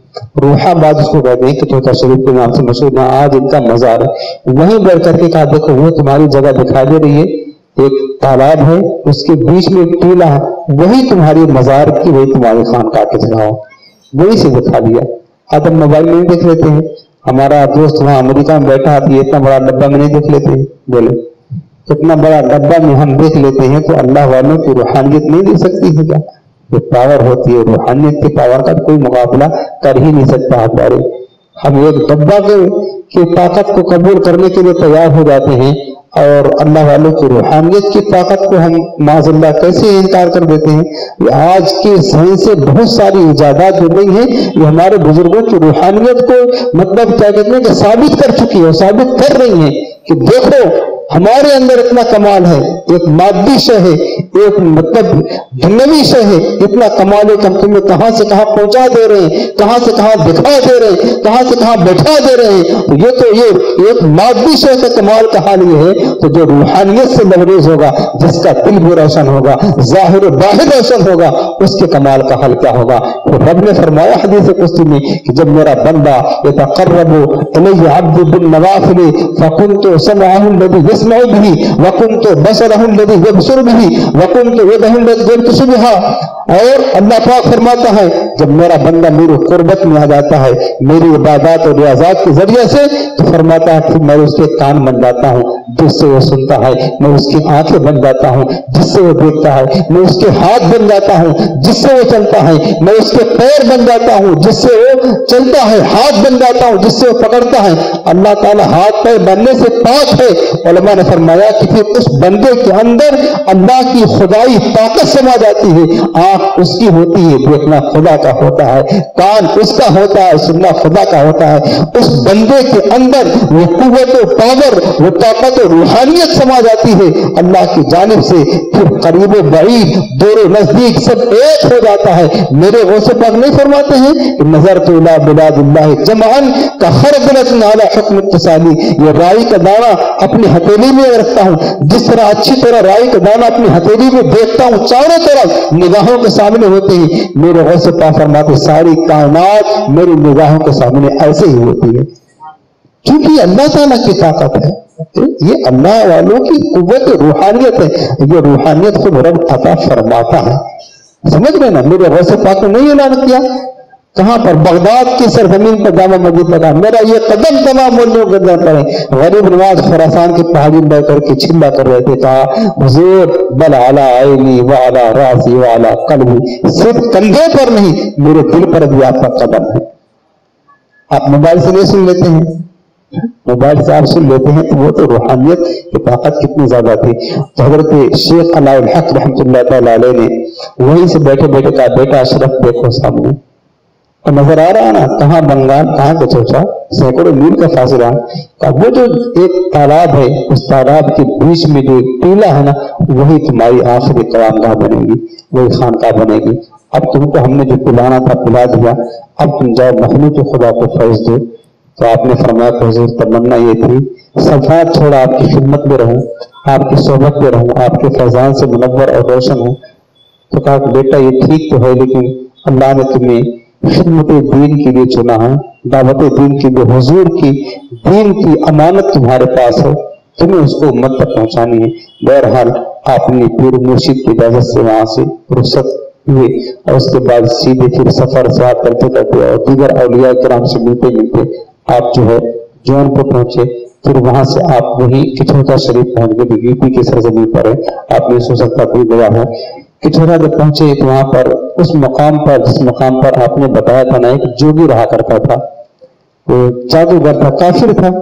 रूहाबाद उसको कहते हैं, कठोता शरीफ के नाम से मशहूर, आज इनका मजार है। वहीं बैठ करके कहा देखो वो तुम्हारी जगह दिखाई दे रही है, एक तालाब है उसके बीच में एक टीला है, वही तुम्हारी मजार की, वही तुम्हारी खानकाह की जगह हो, वही से दिखा दिया। अब हम मोबाइल में नहीं देख लेते हैं, हमारा दोस्त वहां अमेरिका में बैठा आती है, इतना बड़ा डब्बा में नहीं देख लेते हैं, बोले इतना बड़ा डब्बा में हम देख लेते हैं तो अल्लाह वालों की रूहानियत नहीं दे सकती है क्या? ये पावर होती है, रूहानियत की पावर का कोई मुकाबला कर ही नहीं सकता हमारे। हम एक डब्बा के, की ताकत को कबूल करने के लिए तैयार हो जाते हैं और अल्लाह वालों की रूहानियत की ताकत को हम माज़अल्लाह कैसे इनकार कर देते हैं। आज की साइंस से बहुत सारी इजादात हो गई हैं, ये हमारे बुजुर्गों की रूहानियत को मतलब क्या कहते हैं कि साबित कर चुकी है, साबित कर रही है कि देखो हमारे अंदर इतना कमाल है, एक मादी शय है, एक मतलब दुनियावी शय है, इतना कमाल है कि हम तुम्हें कहां से कहां पहुंचा दे रहे हैं, कहां से कहां दिखा दे रहे हैं, कहां से कहां बैठा दे रहे हैं। तो ये तो ये एक मादी शय का कमाल का हाल ये है, तो जो रूहानियत से लबरेज होगा, जिसका दिल भी रोशन होगा, जाहिर बाहिर रोशन होगा, उसके कमाल का हाल क्या होगा। तो रब ने फरमाया हदीस कुदसी में कि जब मेरा बंदा यतक़र्रबु इलैया अब्दी बिन नवाफिल फकुन्तु समअहु अल्लज़ी यस्मअु बिही वकुन्तु बसरहु अल्लज़ी यबसुरु बिही वकुन्तु यदहु अल्लज़ी यबतशु बिहा। और अल्लाह पाक फरमाता है जब मेरा बंदा मेरी कुर्बत में आ जाता है, मेरी इबादत और रियाज़त के जरिए से, तो फरमाता है कि मैं उसके कान बन जाता हूँ जिससे वो सुनता है, मैं उसकी आंखें बन जाता हूँ जिससे वो देखता है, मैं उसके हाथ बन जाता हूँ जिससे वो चलता है, मैं उसके पैर बन जाता हूँ जिससे वो चलता है, हाथ बन जाता हूँ जिससे वो पकड़ता है। अल्लाह ताला हाथ पैर बनने से पाक है। उलमा ने फरमाया कि फिर उस बंदे के अंदर अल्लाह की खुदाई ताकत समा जाती है। आंख उसकी होती है, देखना खुदा का होता है, कान उसका होता है, सुनना खुदा का होता है। उस बंदे के अंदर वो कुव्वत और पावर, वो ताकत और रूहानियत समा जाती है अल्लाह की जानिब से। फिर करीब बईद, दूर नजदीक सब एक हो जाता है। मेरे गौसे पाक नहीं फरमाते हैं कि नजर तो इला बिलादिल्लाह जमान का खरदलत नाला हुक्म इत्तिसाली, ये राई का दाना अपनी हथेली में रखता हूं, जिस तरह अच्छी तरह राई का दाना अपनी हथेली में देखता हूं, चारों तरफ निगाहों के सामने होते हैं। मेरे गौसे पाक फरमाते सारी कायनात मेरी निगाहों के सामने ऐसे ही होती है, क्योंकि अल्लाह ताला की ताकत है। ये अल्लाह वालों की कुव्वत रूहानियत है, ये रूहानियत खुद रब अता फरमाता है। समझ रहे ना, मेरे गौसे पाक ने नहीं ऐलान किया, कहां पर बगदाद की सरजमीन पर जामा मस्जिद लगा, मेरा ये कदम तमाम मुल्कों के अंदर पड़े। गरीब नवाज खुरासान की पहाड़ी में बैठकर के चिल्ला कर रहे थे, कहा हुजूर बल अला आईनी व अला रासी व अला कल्बी, सिर्फ कंधे पर नहीं मेरे दिल पर भी आपका कदम है। आप मोबाइल से नहीं सुन लेते हैं, मोबाइल से आप सुन लेते हैं तो वो तो रूहानियत की ताकत कितनी ज्यादा थी। तो हजरत शेख अलाउल हक रहमतुल्लाह तआला अलैह ने वहीं से बैठे बैठे कहा बेटा अशरफ देखो सामने, तो नजर आ रहा है ना, कहाँ बंगाल कहाँ कचौचा, सैकड़ों मील का फासला। वो जो एक तालाब है, उस तालाब के बीच में जो टीला है ना, वही तुम्हारी आखिरी क़यामगाह बनेगी, वही खानकाह बनेगी। अब तुमको हमने जो पिलाना था पिला दिया, अब तुम जाओ मखलूक खुदा को फैज दो। तो आपने फरमाया तो हुजूर तमन्ना ये थी सफात छोड़ा आपकी खिदमत में रहूं, आपकी सोहबत में रहूं, आपके फैजान से मुनव्वर और रोशन हूं। तो कहा बेटा ये ठीक तो है, लेकिन अल्लाह ने तुम्हें खिदमत दीन के लिए चुना है, दावत दीन के लिए, हुजूर की दीन की अमानत तुम्हारे पास है, तुम्हें उसको उम्मत तक पहुंचानी है। बहरहाल आपने पीर मुर्शिद की इजाजत से वहां से रुखसत हुए और उसके बाद सीधे फिर सफर से आप करते करते और दीगर औलिया किराम से मिलते मिलते आप जो है जौनपुर पहुंचे। फिर वहां से आप वही किचौरा शरीफ पहुंच गए, यूपी की सरजमीन पर है, आप नहीं सो सकता कोई गया हो। किचौरा जब पहुंचे तो वहां पर उस मकाम पर, जिस मकाम पर आपने बताया था ना एक जोगी रहा करता था, वो जादूगर था, काफिर था,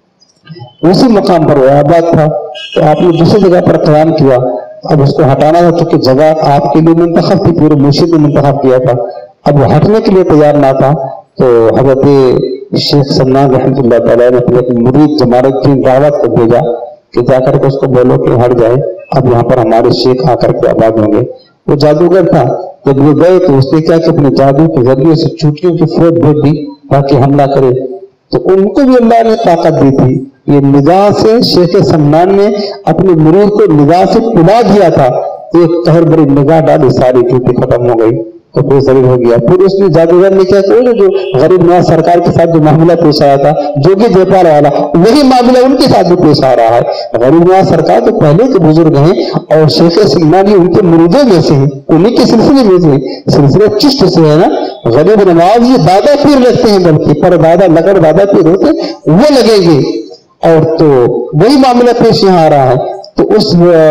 उसी मकाम पर वो आबाद था। तो आपने दूसरी जगह पर कयाम किया, अब उसको हटाना था क्योंकि जगह आपके लिए मुंतखब थी, पूरे मुर्शिद ने मुंतखब किया था, अब वो हटने के लिए तैयार ना था। तो हजरत शेख सन्नान रहमतुल्लाह तआला ने अपने मुरीद जमालुद्दीन दावत को भेजा कि जाकर के उसको बोलो कि हट जाए, अब यहाँ पर हमारे शेख आकर के आबाद होंगे। वो जादूगर था, जब वो गए तो उसने क्या कि अपने जादू के जरिए से चूटियों की फौज भेज दी ताकि हमला करे। तो उनको भी अल्लाह ने ताकत दी थी, ये निगाह से शेख सन्नान ने अपने मुरीद को निगाह से पिला दिया था, एक कहर बड़ी निगाह डाली, सारी चूटी खत्म हो गई। تو پھر ضرور ہو گیا. پھر اس نے جادوگر نے کیا کیا, جو غریب نواز سرکار کے ساتھ جو معاملہ پیش آیا تھا جوگی دیوپال والا, وہی معاملہ ان کے ساتھ بھی پیش آ رہا ہے. غریب نواز سرکار تو پہلے کے بزرگ ہیں اور شیخ سلمانی ان کے مریدوں میں سے ہیں, انہیں کے سلسلے میں سے, سلسلے چشت سے ہے نا. غریب نواز یہ دادا پیر لگتے ہیں, بلکہ پر دادا لگڑ دادا پیر ہوتے وہ لگیں گے. اور تو وہی معاملہ پیش یہاں آ رہا ہے. تو اس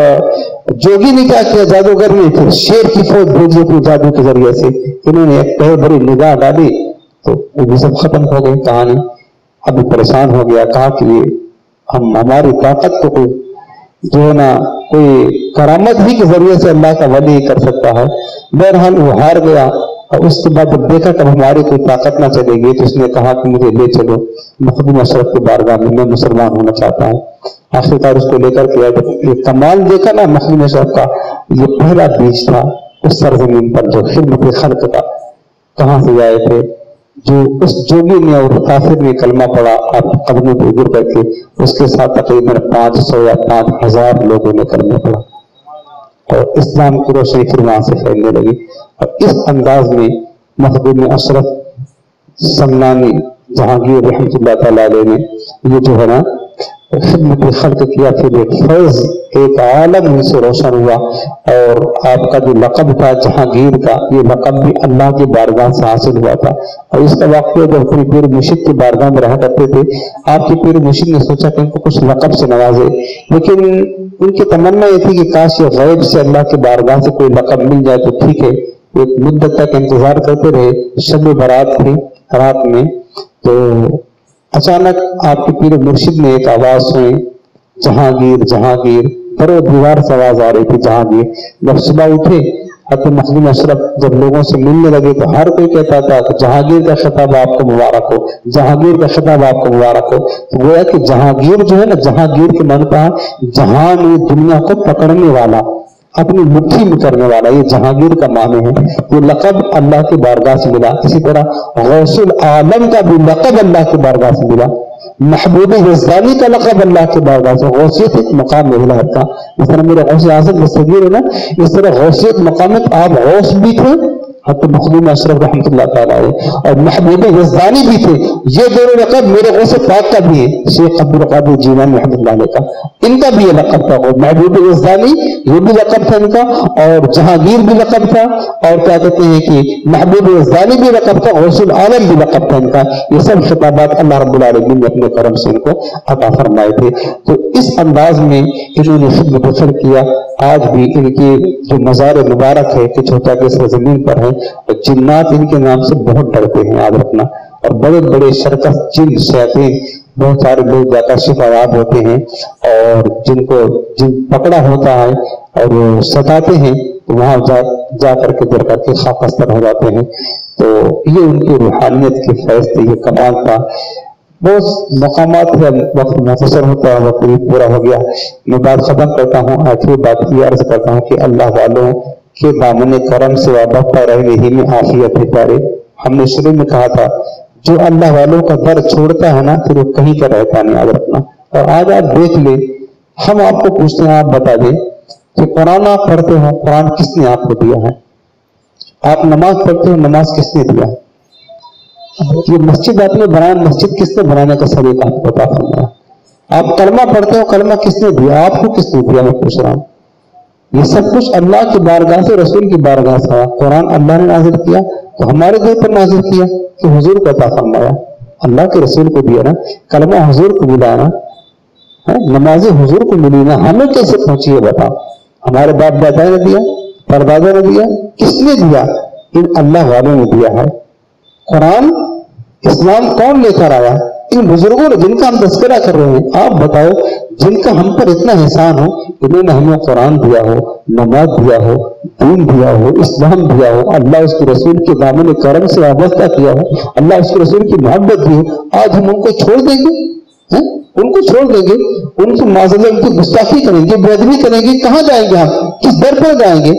جوگی نے کیا کیا, جادوگر نے پھر شیر کی فوج بھیجی اپنے جادو کے ذریعے سے. انہوں نے ایک بڑی بڑی نگاہ ڈالی تو وہ بھی سب ختم ہو گئی کہانی. ابھی پریشان ہو گیا, کہا کہ ہم ہماری طاقت کو کوئی جو ہے نا کوئی کرامت ہی کے ذریعے سے اللہ کا ولی کر سکتا ہے. بہرحال وہ ہار گیا. اور اس کے بعد جب دیکھا کہ ہماری کوئی طاقت نہ چلے گی تو اس نے کہا کہ مجھے لے چلو مخدوم اشرف کے بارگاہ میں, میں مسلمان ہونا چاہتا ہوں. آخرکار اس کو لے کر کے یہ کمال دیکھا نا مخدوم اشرف کا, یہ پہلا بیج تھا اس سرزمین پر جو خدمت خلق کا. کہاں سے آئے تھے, جو اس جوگی نے اور کافر نے کلمہ پڑھا آپ قدموں پہ گر کر کے, اس کے ساتھ تقریباً پانچ سو یا پانچ ہزار لوگوں نے کلمہ پڑھا اور اسلام کی روشنی پھر وہاں سے پھیلنے لگی. اور اس انداز میں مخدوم اشرف سمنانی جہانگیر رحمۃ اللہ تعالیٰ علیہ نے یہ جو ہے نا خدمت خلق کیا. پھر ایک فیض ایک عالم سے روشن ہوا. اور آپ کا جو لقب تھا جہانگیر کا, یہ لقب بھی اللہ کی بارگاہ سے حاصل ہوا تھا. اور اس کا واقعہ جب اپنی پیر مرشد کی بارگاہ میں رہا کرتے تھے, آپ کی پیر مرشد نے سوچا کہ ان کو کچھ لقب سے نوازے, لیکن ان کی تمنا یہ تھی کہ کاش یہ غیب سے اللہ کی بارگاہ سے کوئی لقب مل جائے تو ٹھیک ہے. ایک مدت تک انتظار کرتے رہے. شب برات تھی رات میں, تو اچانک آپ کے پیر مرشد نے ایک آواز سنی, جہانگیر جہانگیر. پر وہ دیوار سے آواز آ رہی تھی جہانگیر. جب صبح اٹھے حضرت مخدوم اشرف جب لوگوں سے ملنے لگے تو ہر کوئی کہتا تھا کہ جہانگیر کا خطاب آپ کو مبارک ہو, جہانگیر کا خطاب آپ کو مبارک ہو. تو گویا کہ جہانگیر جو ہے نا, جہانگیر کے معنی کا جہان میں دنیا کو پکڑنے والا, اپنی مٹھی میں کرنے والا, یہ جہانگیر کا معنی ہے. یہ لقب اللہ کی بارگاہ سے ملا. اسی طرح غوث العالم کا بھی لقب اللہ کی بارگاہ سے ملا. محبوب یزدانی کا لقب اللہ کے بارگاہ سے. غوثیت ایک مقام ہے ولایت کا. اس طرح میرے غوث اعظم دستگیر ہے نا, اس طرح غوثیت مقام ہے. آپ غوث بھی تھے حضرت مخدوم اشرف رحمۃ اللہ تعالیٰ علیہ, اور محبوب یزدانی بھی تھے. یہ دونوں لقب میرے غوث پاک کا بھی ہے, شیخ عبد القادر جیلانی رحمۃ اللہ علیہ کا, ان کا بھی یہ لقب تھا. محبوب یزدانی یہ بھی لقب تھا ان کا, اور جہانگیر بھی لقب تھا, اور کیا کہتے ہیں کہ محبوب یزدانی بھی لقب تھا, غوث العالم بھی لقب تھا ان کا. یہ سب خطابات اللہ رب العالمین نے اپنے کرم سے ان کو عطا فرمائے تھے. تو اس انداز میں انہوں نے خدمت فر کیا. آج بھی ان کی جو مزار مبارک ہے کہ چھوٹا کے زمین پر ہے, اور جنات ان کے نام سے بہت ڈرتے ہیں, یاد رکھنا. اور بڑے بڑے شرکت جن شیاطین بہت سارے لوگ جا کر شفایاب ہوتے ہیں, اور جن کو جن پکڑا ہوتا ہے اور وہ ستاتے ہیں وہاں جا, جا کر کے در کر کے خاکستر ہو جاتے ہیں. تو یہ ان کی روحانیت کے فیض تھے, یہ کمال تھا. بہت مقامات ہے, وقت مختصر ہوتا ہے, وقت بھی پورا ہو گیا. میں بات ختم کرتا ہوں. آخری بات یہ عرض کرتا ہوں کہ اللہ والوں کے دامن کرم سے وابستہ رہنے ہی میں عافیت ہے پیارے. ہم نے شروع میں کہا تھا جو اللہ والوں کا در چھوڑتا ہے نا پھر وہ کہیں کا رہتا نہیں, یاد رکھنا. اور آج آپ دیکھ لیں, ہم آپ کو پوچھتے ہیں, آپ بتا دیں کہ قرآن آپ پڑھتے ہو, قرآن کس نے آپ کو دیا ہے؟ آپ نماز پڑھتے ہو, نماز کس نے دیا؟ یہ مسجد آپ نے بنایا, مسجد کس نے بنانے کا سلیقہ آپ کو عطا فرمایا؟ آپ کلمہ پڑھتے ہو, کلمہ کس نے دیا؟ آپ کو کس نے دیا؟ میں پوچھ رہا ہوں. یہ سب کچھ اللہ کی بارگاہ سے, رسول کی بارگاہ سے. قرآن اللہ نے نازل کیا تو ہمارے دل پر نازل کیا کہ حضور کو عطا فرمایا, اللہ کے رسول کو دیا نا. کلمہ حضور کو ملا نا, نماز حضور کو ملی نا. ہمیں کیسے پہنچی ہے بتا؟ ہمارے باپ دادا نے دیا, پردادا نے دیا, کس نے دیا؟ ان اللہ والوں نے دیا ہے. قرآن اسلام کون لے کر آیا؟ ان بزرگوں نے جن کا ہم تذکرہ کر رہے ہیں. آپ بتاؤ جن کا ہم پر اتنا احسان ہو, انہوں نے ہمیں قرآن دیا ہو, نماز دیا ہو, دین دیا ہو, اسلام دیا ہو, اللہ اس کے رسول کے دامن کرم سے وابستہ کیا ہو, اللہ اس کے رسول کی محبت دی ہو. آج ہم ان کو چھوڑ دیں گے, ان کو چھوڑ دیں گے, ان کی معذرت ان کی گستاخی کریں گے, بے ادبی کریں گے, کہاں جائیں گے ہم؟ کس در پر جائیں گے؟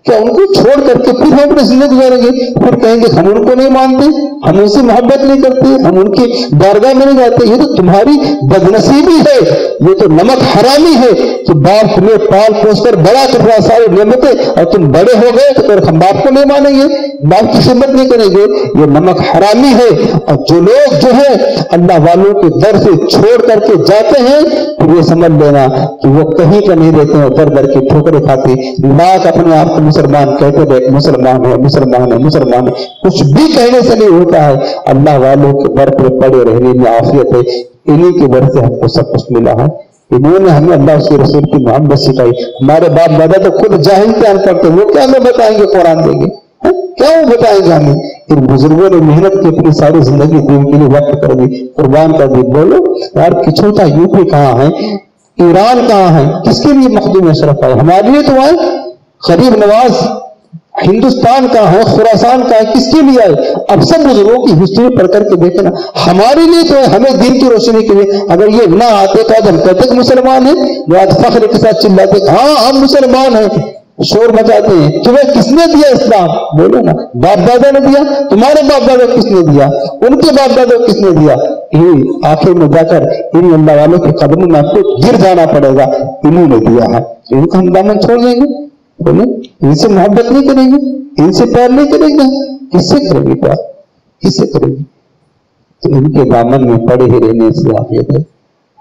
क्या उनको छोड़ करके फिर हम अपनी जिंदगी गुजारेंगे? फिर कहेंगे हम उनको नहीं मानते, हम उनसे मोहब्बत नहीं करते, हम उनके बारगाह में नहीं जाते। ये तो तुम्हारी बदनसीबी है, ये तो नमक हरामी है कि बाप तुम्हें पाल पोस कर बड़ा कर रहा सारी नियमतें, और तुम बड़े हो गए तो फिर हम बाप को नहीं मानेंगे, बाप की खिदमत नहीं करेंगे। ये नमक हरामी है। और जो लोग जो है अल्लाह वालों के दर से छोड़ करके जाते हैं, फिर ये समझ लेना कि वो कहीं का नहीं रहते हैं, दर दर की ठोकरें खाते। लाख अपने आप को मुसलमान कहते रहे, मुसलमान है मुसलमान है मुसलमान है, कुछ भी कहने से नहीं होता है। अल्लाह वालों के दर पर पड़े रहने में आफियत है। इन्हीं की वजह से हमको सब कुछ मिला है। इन्होंने हमें अल्लाह के रसूल की मोहब्बत सिखाई। हमारे बाप दादा तो खुद जाहिल ज्ञान करते, वो क्या हमें बताएंगे कुरान देंगे? है? क्या वो बताएंगे हमें? इन बुजुर्गों ने मेहनत की, अपनी सारी जिंदगी दीन के लिए वक्त कर दी, कुर्बान कर दी। बोलो यार, पिछोटा यूपी कहाँ है, ईरान कहाँ है, किसके लिए मखदूम अशरफ आए? हमारे लिए तो आए। गरीब नवाज हिंदुस्तान का है, खुरासान का है, किसके लिए आए? अब सब बुजुर्गों की हिस्ट्री पढ़ करके देखे ना, हमारे लिए तो है, हमें दीन की रोशनी के लिए। अगर ये ना आते तो आज हम कहते मुसलमान है, वो आज फख्र के साथ चिल्लाते हाँ हम मुसलमान हैं, शोर मचाते हैं। तुम्हें किसने दिया इस्लाम? बोलो ना, बाप दादा ने दिया? तुम्हारे बाप दादा किसने दिया? उनके बाप दादा किसने दिया? ये आखिर में जाकर इन अल्लाह वालों के कदमों में आपको गिर जाना पड़ेगा। इन्हीं ने दिया है, इनको हम दामन छोड़ देंगे? बोले इनसे मोहब्बत नहीं करेंगे, इनसे प्यार नहीं करेंगे, किससे करेंगे प्यार, किससे करेंगे? तो इनके दामन में पड़े ही रहने से आफियत है।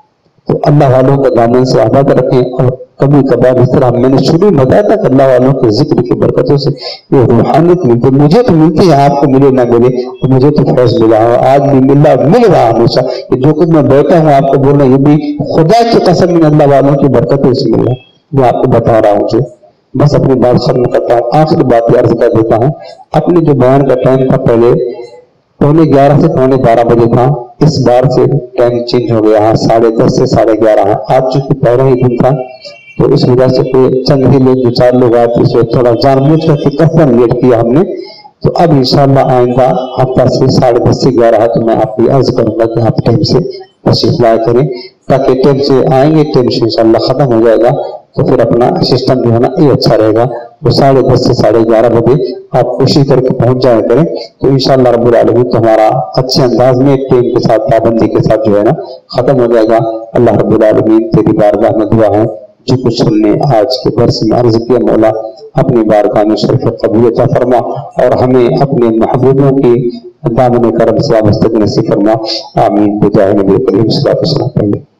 तो अल्लाह वालों का दामन से आबाद रखें। और कभी कभार इस तरह मैंने शुरू में बताया था कि अल्लाह वालों के जिक्र की बरकतों से ये रूहानियत मिलती, मुझे तो मिलती है, आपको मिले ना मिले, तो मुझे तो फैज मिला है, आज भी मिल रहा मिल रहा हमेशा। ये जो कुछ मैं बैठा हूँ आपको बोल रहा, ये भी खुदा की कसम में अल्लाह वालों की बरकतों से मिला, मैं आपको बता रहा हूँ। जो बस अपनी बात खत्म करता हूँ, आखिरी बात अर्ज कर देता हूँ। अपने जो बयान का टाइम था पहले पौने ग्यारह से पौने बारह बजे था, इस बार से टाइम चेंज हो गया है, साढ़े दस से साढ़े ग्यारह है। आज चूंकि पहला ही दिन था तो इस वजह से कोई चंद ही लोग, दो चार लोग आए थे, इसलिए थोड़ा जानबूझ करके कसरत लेट किया हमने। तो अब इंशाल्लाह आइंदा हफ्ता से साढ़े दस से ग्यारह है, तो मैं आपकी अर्ज करूंगा कि आप टाइम से तशरीफ लाया करें, ताकि टाइम से आएंगे, टाइम से इंशाल्लाह खत्म हो जाएगा, तो फिर अपना सिस्टम जो है ना ये अच्छा रहेगा। तो साढ़े दस से साढ़े ग्यारह बजे आप कोशिश करके पहुंच जाया करें, तो इंशाअल्लाह रब्बुल आलमीन तो हमारा अच्छे अंदाज में टेम के साथ, पाबंदी के साथ जो है ना खत्म हो जाएगा। अल्लाह रब्बुल आलमीन तेरी बारगाह में दुआ है, जो कुछ हमने आज के दर्स में अर्ज किया, मौला अपनी बारगाह में शरीफ कबूल अता फरमा, और हमें अपने महबूबों की दामन करम से वाबस्तगी नसीब फरमा। आमीन। बिजाह नबी करीम सल्लल्लाहु अलैहि वसल्लम।